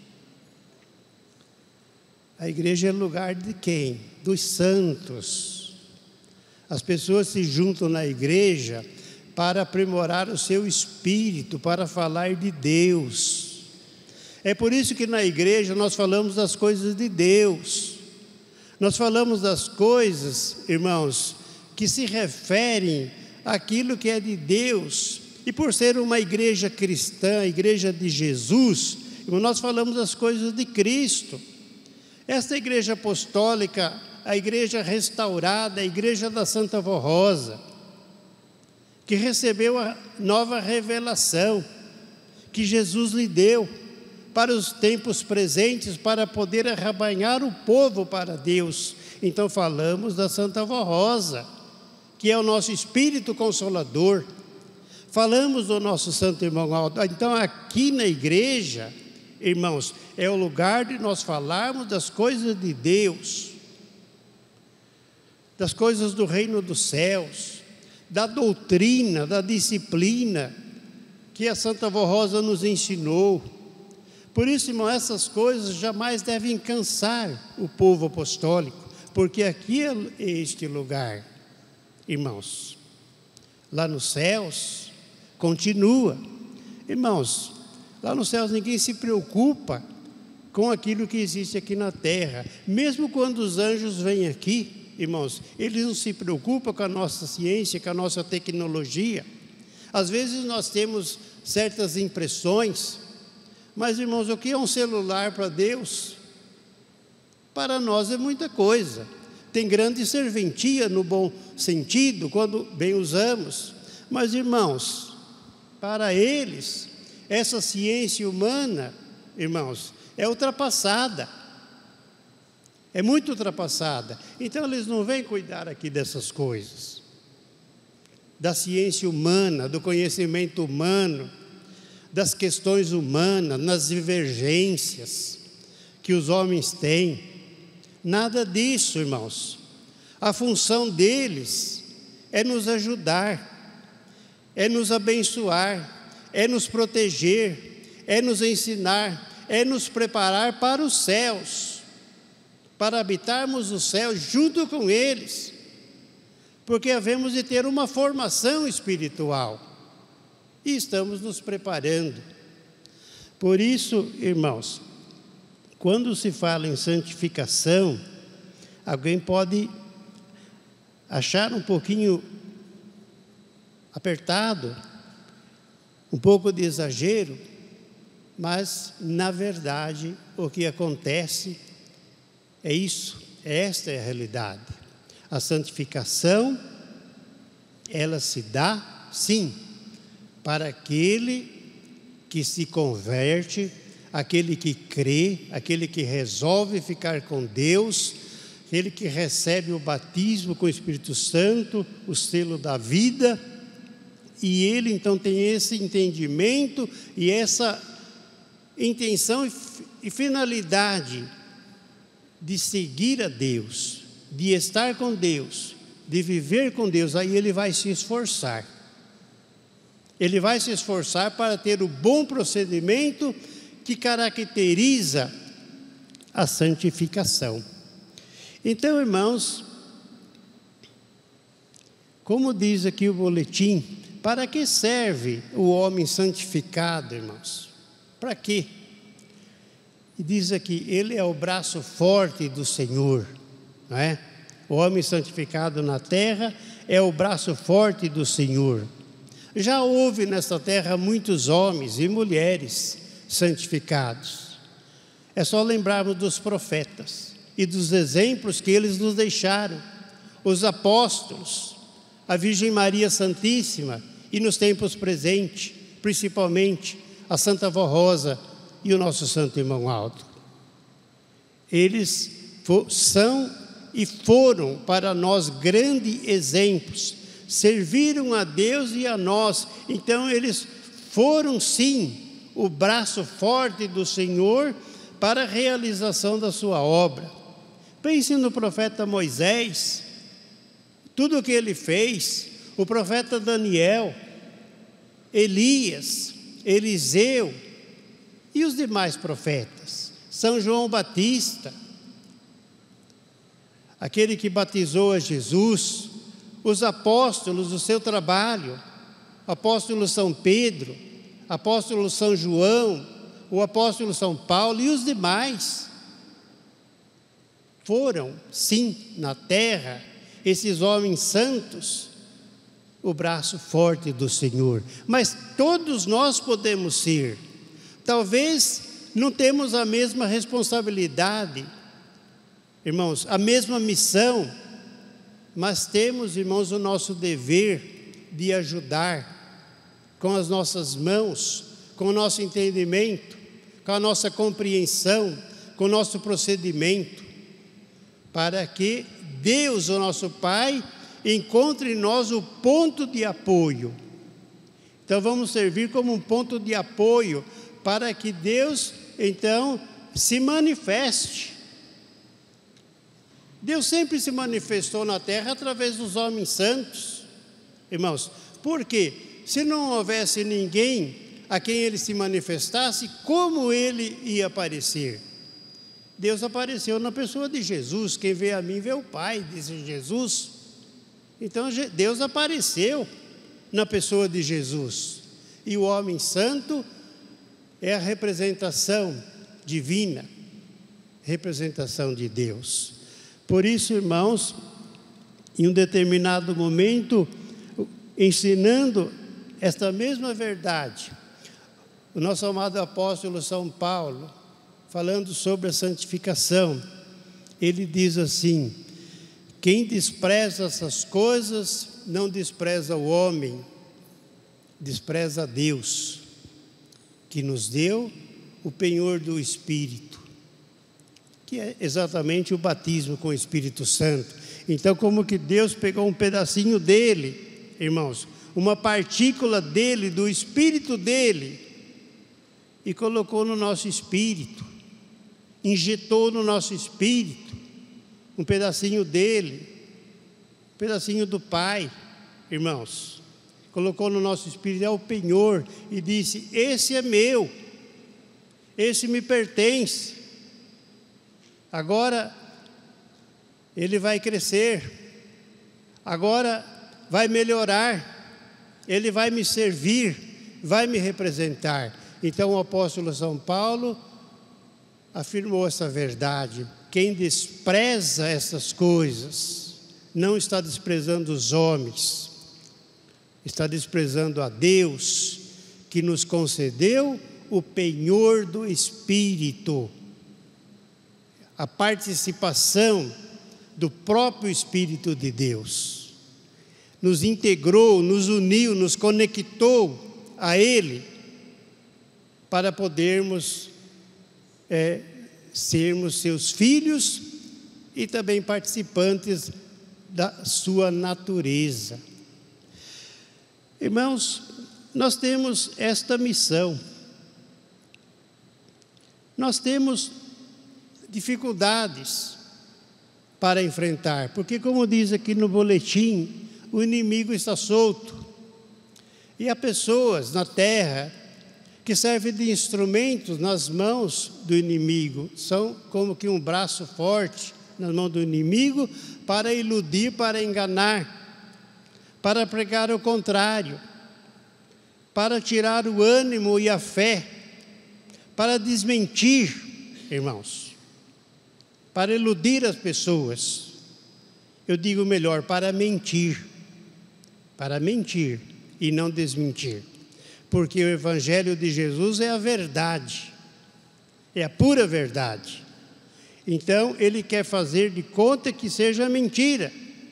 A igreja é lugar de quem? Dos santos. As pessoas se juntam na igreja para aprimorar o seu espírito, para falar de Deus. É por isso que na igreja nós falamos das coisas de Deus. Nós falamos das coisas, irmãos, que se referem àquilo que é de Deus. E por ser uma igreja cristã, a igreja de Jesus, nós falamos das coisas de Cristo. Esta igreja apostólica, a igreja restaurada, a igreja da Santa Vó Rosa, que recebeu a nova revelação que Jesus lhe deu para os tempos presentes, para poder arrebanhar o povo para Deus. Então falamos da Santa Vó Rosa, que é o nosso Espírito Consolador. Falamos do nosso Santo Irmão Aldo. Então aqui na igreja, irmãos, é o lugar de nós falarmos das coisas de Deus, das coisas do reino dos céus, da doutrina, da disciplina que a Santa Vó Rosa nos ensinou. Por isso, irmão, essas coisas jamais devem cansar o povo apostólico, porque aqui é este lugar, irmãos. Lá nos céus, continua. Irmãos, lá nos céus ninguém se preocupa com aquilo que existe aqui na terra. Mesmo quando os anjos vêm aqui, irmãos, eles não se preocupam com a nossa ciência, com a nossa tecnologia. Às vezes nós temos certas impressões, mas, irmãos, o que é um celular para Deus? Para nós é muita coisa. Tem grande serventia no bom sentido, quando bem usamos. Mas, irmãos, para eles, essa ciência humana, irmãos, é ultrapassada. É muito ultrapassada. Então eles não vêm cuidar aqui dessas coisas. Da ciência humana, do conhecimento humano, das questões humanas, nas divergências que os homens têm. Nada disso, irmãos. A função deles é nos ajudar, é nos abençoar, é nos proteger, é nos ensinar, é nos preparar para os céus, para habitarmos os céus junto com eles, porque havemos de ter uma formação espiritual e estamos nos preparando. Por isso, irmãos, quando se fala em santificação, alguém pode achar um pouquinho apertado, um pouco de exagero, mas, na verdade, o que acontece é isso, esta é a realidade. A santificação, ela se dá, sim, para aquele que se converte, aquele que crê, aquele que resolve ficar com Deus, aquele que recebe o batismo com o Espírito Santo, o selo da vida, e ele então tem esse entendimento e essa intenção e finalidade de seguir a Deus, de estar com Deus, de viver com Deus. Aí ele vai se esforçar. Ele vai se esforçar para ter o bom procedimento que caracteriza a santificação. Então, irmãos, como diz aqui o boletim, para que serve o homem santificado, irmãos? Para quê? E diz aqui, ele é o braço forte do Senhor, não é? O homem santificado na terra é o braço forte do Senhor. Já houve nesta terra muitos homens e mulheres santificados. É só lembrarmos dos profetas e dos exemplos que eles nos deixaram. Os apóstolos, a Virgem Maria Santíssima e nos tempos presentes, principalmente a Santa Vó Rosa e o nosso Santo Irmão Aldo. Eles são e foram para nós grandes exemplos, serviram a Deus e a nós. Então eles foram sim o braço forte do Senhor para a realização da sua obra. Pense no profeta Moisés, tudo o que ele fez, o profeta Daniel, Elias, Eliseu e os demais profetas, São João Batista, aquele que batizou a Jesus, os apóstolos do seu trabalho, apóstolo São Pedro, apóstolo São João, o apóstolo São Paulo e os demais. Foram, sim, na terra, esses homens santos, o braço forte do Senhor. Mas todos nós podemos ser. Talvez não temos a mesma responsabilidade, irmãos, a mesma missão, mas temos, irmãos, o nosso dever de ajudar com as nossas mãos, com o nosso entendimento, com a nossa compreensão, com o nosso procedimento, para que Deus, o nosso Pai, encontre em nós o ponto de apoio. Então vamos servir como um ponto de apoio para que Deus, então, se manifeste. Deus sempre se manifestou na terra através dos homens santos, irmãos. Por quê? Se não houvesse ninguém a quem ele se manifestasse, como ele ia aparecer? Deus apareceu na pessoa de Jesus. Quem vê a mim vê o Pai, disse Jesus. Então Deus apareceu na pessoa de Jesus. E o homem santo é a representação divina, representação de Deus. Por isso, irmãos, em um determinado momento, ensinando esta mesma verdade, o nosso amado apóstolo São Paulo, falando sobre a santificação, ele diz assim: quem despreza essas coisas, não despreza o homem, despreza a Deus, que nos deu o penhor do Espírito, que é exatamente o batismo com o Espírito Santo. Então, como que Deus pegou um pedacinho dele, irmãos, uma partícula dele, do Espírito dele, e colocou no nosso espírito, injetou no nosso espírito um pedacinho dele, um pedacinho do Pai, irmãos. Colocou no nosso espírito, é o penhor, e disse: esse é meu, esse me pertence. Agora ele vai crescer, agora vai melhorar, ele vai me servir, vai me representar. Então o apóstolo São Paulo afirmou essa verdade: quem despreza essas coisas não está desprezando os homens, está desprezando a Deus, que nos concedeu o penhor do Espírito, a participação do próprio Espírito de Deus. Nos integrou, nos uniu, nos conectou a Ele, para podermos sermos seus filhos e também participantes da sua natureza. Irmãos, nós temos esta missão. Nós temos dificuldades para enfrentar, porque, como diz aqui no boletim, o inimigo está solto. E há pessoas na terra que servem de instrumentos nas mãos do inimigo. São como que um braço forte nas mãos do inimigo para iludir, para enganar, para pregar o contrário, para tirar o ânimo e a fé, para desmentir, irmãos, para iludir as pessoas. Eu digo melhor, para mentir e não desmentir, porque o Evangelho de Jesus é a verdade, é a pura verdade. Então, ele quer fazer de conta que seja mentira.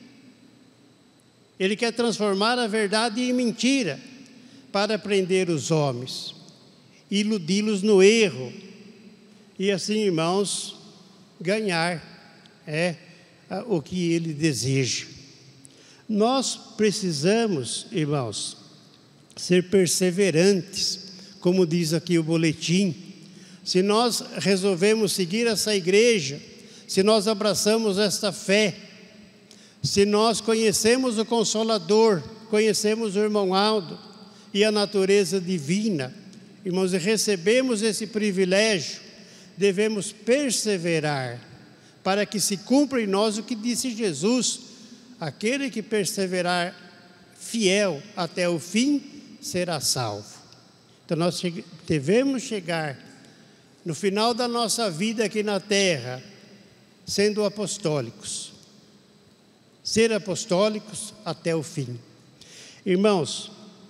Ele quer transformar a verdade em mentira, para prender os homens, iludi-los no erro, e assim, irmãos, ganhar o que ele deseja. Nós precisamos, irmãos, ser perseverantes, como diz aqui o boletim. Se nós resolvemos seguir essa igreja, se nós abraçamos esta fé, se nós conhecemos o Consolador, conhecemos o irmão Aldo e a natureza divina, irmãos, e recebemos esse privilégio, devemos perseverar, para que se cumpra em nós o que disse Jesus: aquele que perseverar fiel até o fim será salvo. Então nós devemos chegar no final da nossa vida aqui na terra sendo apostólicos, ser apostólicos até o fim. Irmãos,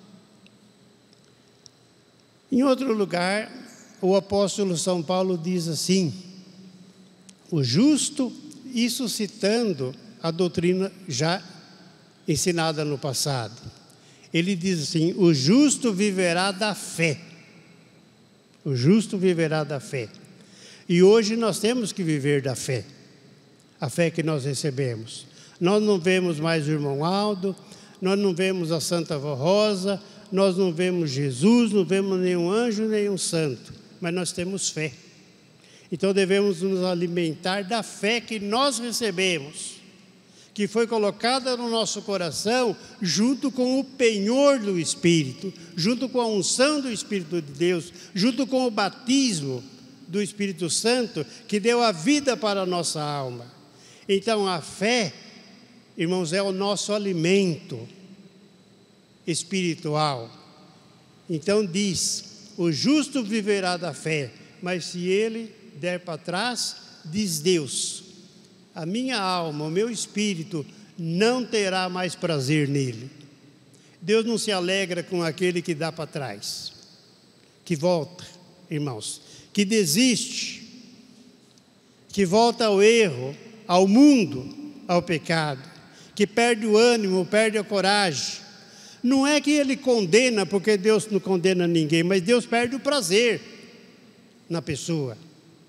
em outro lugar, o apóstolo São Paulo diz assim: o justo, isso citando a doutrina já ensinada no passado. Ele diz assim: o justo viverá da fé. O justo viverá da fé. E hoje nós temos que viver da fé. A fé que nós recebemos. Nós não vemos mais o irmão Aldo, nós não vemos a Santa Avó Rosa, nós não vemos Jesus, não vemos nenhum anjo, nenhum santo, mas nós temos fé. Então devemos nos alimentar da fé que nós recebemos, que foi colocada no nosso coração junto com o penhor do Espírito, junto com a unção do Espírito de Deus, junto com o batismo do Espírito Santo, que deu a vida para a nossa alma. Então a fé, irmãos, é o nosso alimento espiritual. Então diz: o justo viverá da fé, mas se ele der para trás, diz Deus, a minha alma, o meu espírito não terá mais prazer nele. Deus não se alegra com aquele que dá para trás, que volta, irmãos, que desiste, que volta ao erro, ao mundo, ao pecado, que perde o ânimo, perde a coragem. Não é que ele condena, porque Deus não condena ninguém, mas Deus perde o prazer na pessoa.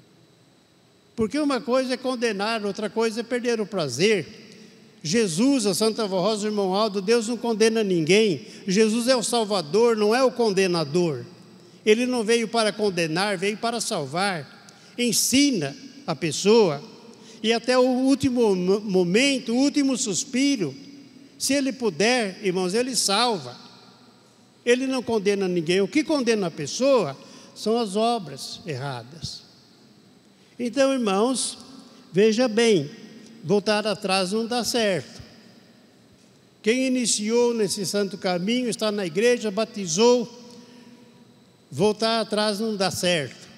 Porque uma coisa é condenar, outra coisa é perder o prazer. Jesus, a Santa Avó Rosa, o irmão Aldo, Deus não condena ninguém. Jesus é o Salvador, não é o condenador. Ele não veio para condenar, veio para salvar. Ensina a pessoa, e até o último momento, o último suspiro, se ele puder, irmãos, ele salva. Ele não condena ninguém. O que condena a pessoa são as obras erradas. Então, irmãos, veja bem, voltar atrás não dá certo. Quem iniciou nesse santo caminho, está na igreja, batizou, voltar atrás não dá certo.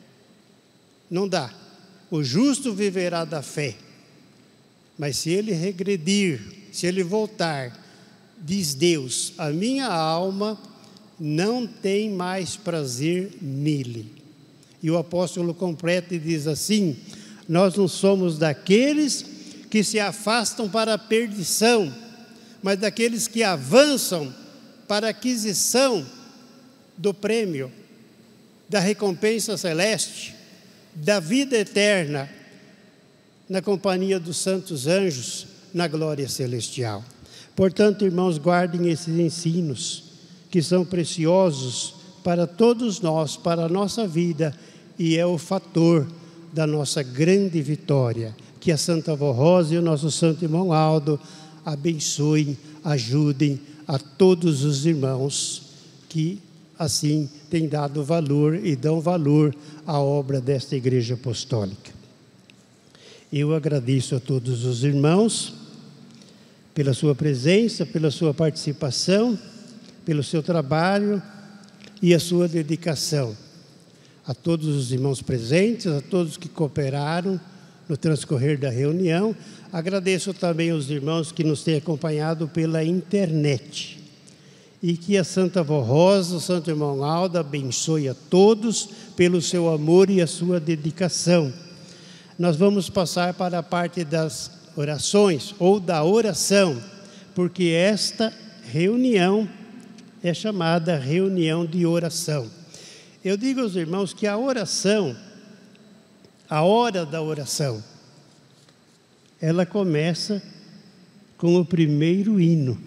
Não dá. O justo viverá da fé. Mas se ele regredir, se ele voltar, diz Deus, a minha alma não tem mais prazer nele. E o apóstolo completa e diz assim: nós não somos daqueles que se afastam para a perdição, mas daqueles que avançam para a aquisição do prêmio, da recompensa celeste, da vida eterna, na companhia dos santos anjos, na glória celestial. Portanto, irmãos, guardem esses ensinos, que são preciosos para todos nós, para a nossa vida, e é o fator da nossa grande vitória. Que a Santa Avó Rosa e o nosso Santo Irmão Aldo abençoem, ajudem a todos os irmãos que assim têm dado valor e dão valor à obra desta Igreja Apostólica. Eu agradeço a todos os irmãos pela sua presença, pela sua participação, pelo seu trabalho e a sua dedicação. A todos os irmãos presentes, a todos que cooperaram no transcorrer da reunião. Agradeço também aos irmãos que nos têm acompanhado pela internet. E que a Santa Avó Rosa, o Santo Irmão Aldo, abençoe a todos pelo seu amor e a sua dedicação. Nós vamos passar para a parte das orações, ou da oração, porque esta reunião é chamada reunião de oração. Eu digo aos irmãos que a oração, a hora da oração, ela começa com o primeiro hino,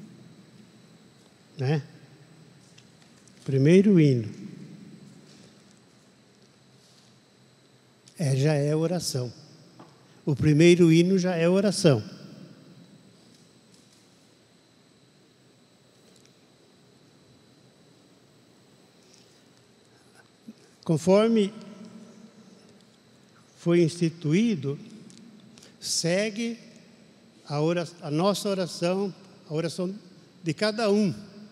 né? Primeiro hino. Já é oração. O primeiro hino já é oração. Conforme foi instituído, segue a nossa oração, a oração de cada um.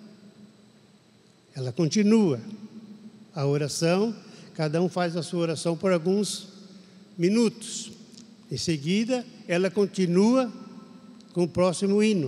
Ela continua. A oração, cada um faz a sua oração por alguns minutos. Em seguida, ela continua com o próximo hino.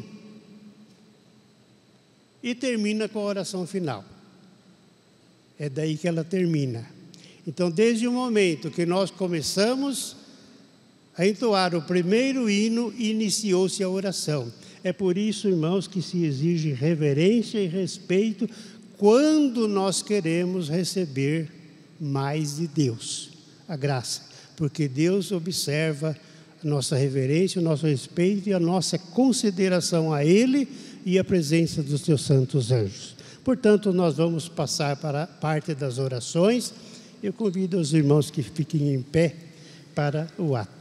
E termina com a oração final. É daí que ela termina. Então, desde o momento que nós começamos a entoar o primeiro hino, iniciou-se a oração. É por isso, irmãos, que se exige reverência e respeito quando nós queremos receber mais de Deus, a graça. Porque Deus observa a nossa reverência, o nosso respeito e a nossa consideração a Ele e a presença dos seus santos anjos. Portanto, nós vamos passar para a parte das orações. Eu convido os irmãos que fiquem em pé para o ato.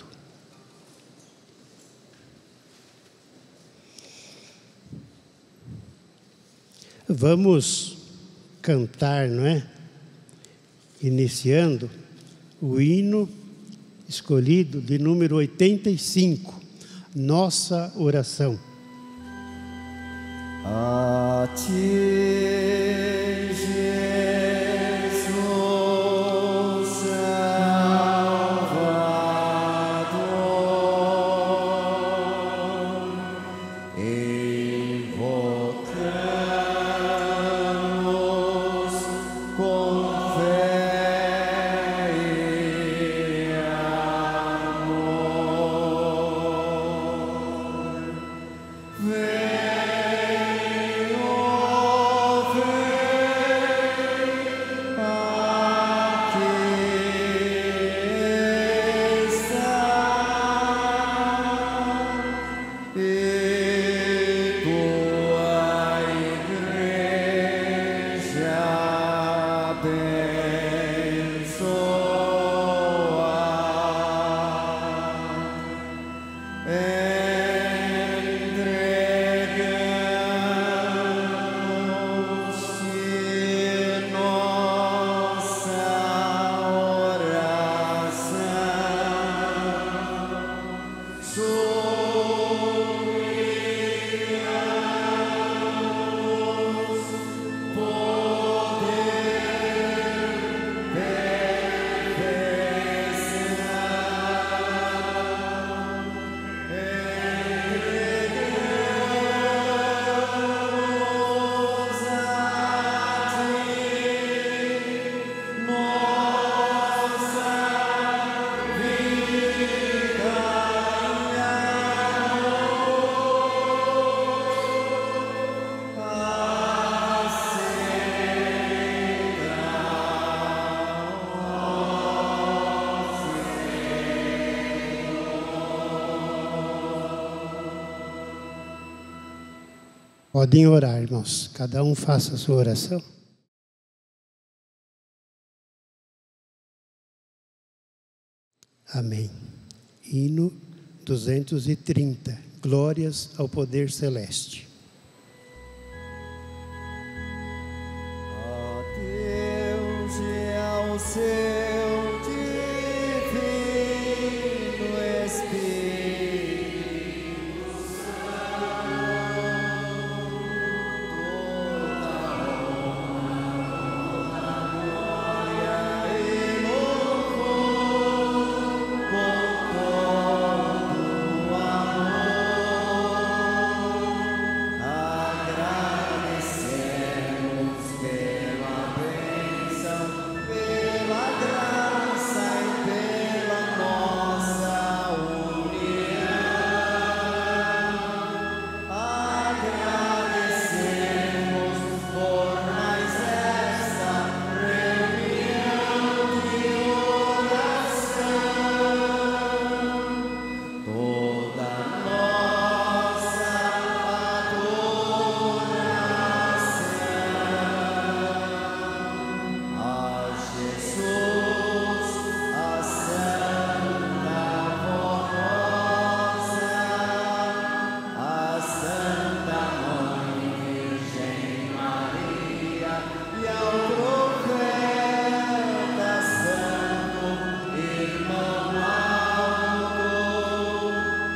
Vamos cantar, não é? Iniciando o hino escolhido de número 85, Nossa Oração. A Ti, Jesus Salvador, invocamos com fé e amor. Venha, Podem orar, irmãos. Cada um faça a sua oração. Amém. Hino 230. Glórias ao poder celeste. A Deus e ao seu divino Espírito Santo, toda glória e louvor com todo amor. Agradecemos pela bênção, pela graça e pela nossa união. Agradecemos por mais esta reunião de oração. Toda nossa adoração a Jesus, a Santa Rosa, a Santa Mãe Virgem Maria e ao profeta Santo Irmão Aldo.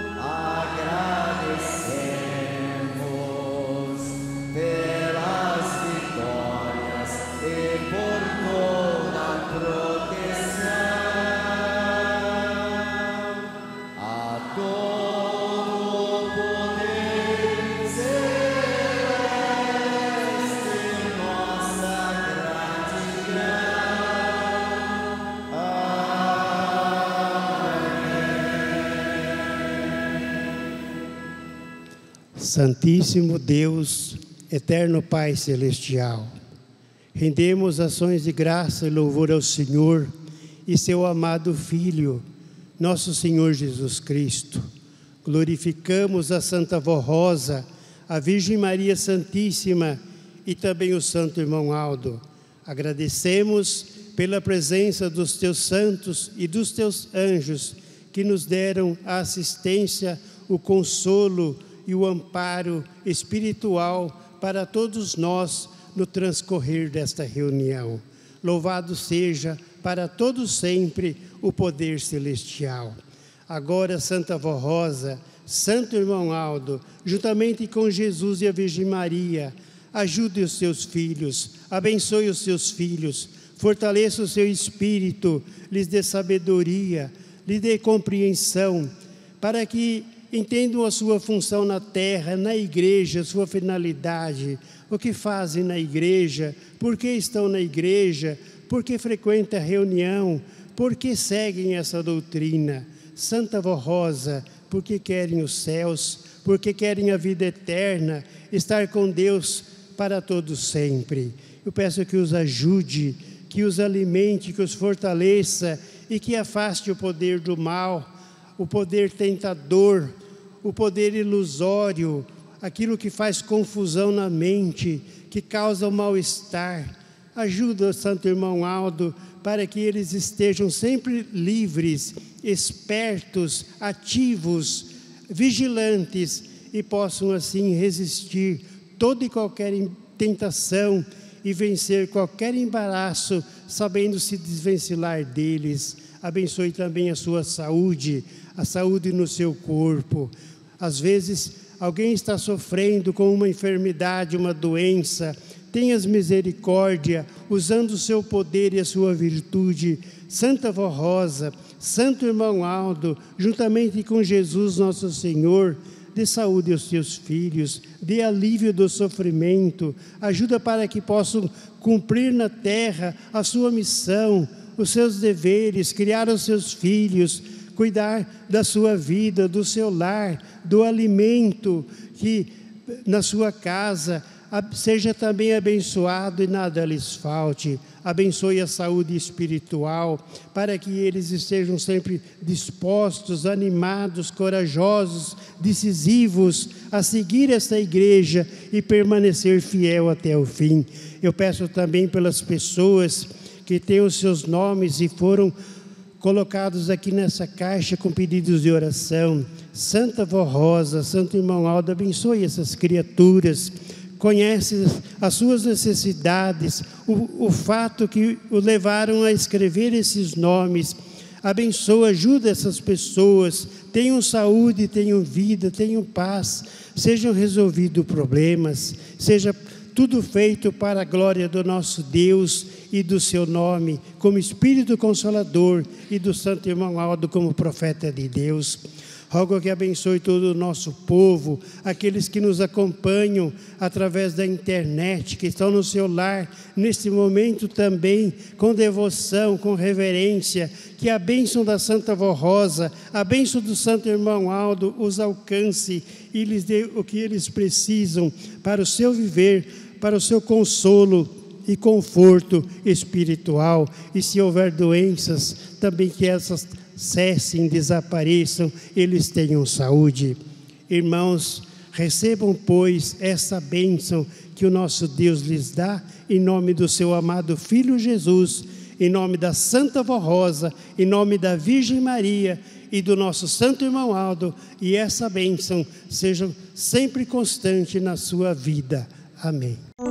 Agradecemos pelas vitórias e por toda a proteção. A todo o poder celeste, nossa gratidão. Santíssimo Deus, eterno Pai Celestial, rendemos ações de graça e louvor ao Senhor e seu amado Filho, nosso Senhor Jesus Cristo. Glorificamos a Santa Avó Rosa, a Virgem Maria Santíssima e também o Santo Irmão Aldo. Agradecemos pela presença dos teus santos e dos teus anjos que nos deram a assistência, o consolo e o amparo espiritual para todos nós no transcorrer desta reunião. Louvado seja para todos sempre o poder celestial. Agora, Santa Avó Rosa, Santo Irmão Aldo, juntamente com Jesus e a Virgem Maria, ajude os seus filhos, abençoe os seus filhos, fortaleça o seu espírito, lhes dê sabedoria, lhes dê compreensão, para que entendam a sua função na terra, na igreja, sua finalidade, o que fazem na igreja, por que estão na igreja, por que frequentam a reunião, por que seguem essa doutrina. Santa Avó Rosa, porque querem os céus, porque querem a vida eterna, estar com Deus para todos sempre. Eu peço que os ajude, que os alimente, que os fortaleça e que afaste o poder do mal, o poder tentador, o poder ilusório, aquilo que faz confusão na mente, que causa o mal-estar. Ajuda, Santo Irmão Aldo, para que eles estejam sempre livres, espertos, ativos, vigilantes e possam assim resistir toda e qualquer tentação e vencer qualquer embaraço, sabendo se desvencilhar deles. Abençoe também a sua saúde, a saúde no seu corpo. Às vezes, alguém está sofrendo com uma enfermidade, uma doença. Tenhas misericórdia, usando o seu poder e a sua virtude. Santa Avó Rosa, Santo Irmão Aldo, juntamente com Jesus nosso Senhor, dê saúde aos teus filhos, dê alívio do sofrimento, ajuda para que possam cumprir na terra a sua missão, os seus deveres, criar os seus filhos, cuidar da sua vida, do seu lar, do alimento que na sua casa, seja também abençoado e nada lhes falte. Abençoe a saúde espiritual, para que eles estejam sempre dispostos, animados, corajosos, decisivos a seguir esta igreja e permanecer fiel até o fim. Eu peço também pelas pessoas que têm os seus nomes e foram colocados aqui nessa caixa com pedidos de oração. Santa Vó Rosa, Santo Irmão Aldo, abençoe essas criaturas. Conhece as suas necessidades, o fato que o levaram a escrever esses nomes. Abençoa, ajuda essas pessoas, tenham saúde, tenham vida, tenham paz, sejam resolvidos problemas, seja tudo feito para a glória do nosso Deus e do seu nome, como Espírito Consolador, e do Santo Irmão Aldo como profeta de Deus. Rogo que abençoe todo o nosso povo, aqueles que nos acompanham através da internet, que estão no seu lar, neste momento também, com devoção, com reverência, que a bênção da Santa Vó Rosa, a bênção do Santo Irmão Aldo os alcance e lhes dê o que eles precisam para o seu viver, para o seu consolo e conforto espiritual. E se houver doenças, também que essas cessem, desapareçam, eles tenham saúde. Irmãos, recebam, pois, essa bênção que o nosso Deus lhes dá, em nome do seu amado Filho Jesus, em nome da Santa Vó Rosa, em nome da Virgem Maria e do nosso Santo Irmão Aldo, e essa bênção seja sempre constante na sua vida. Amém.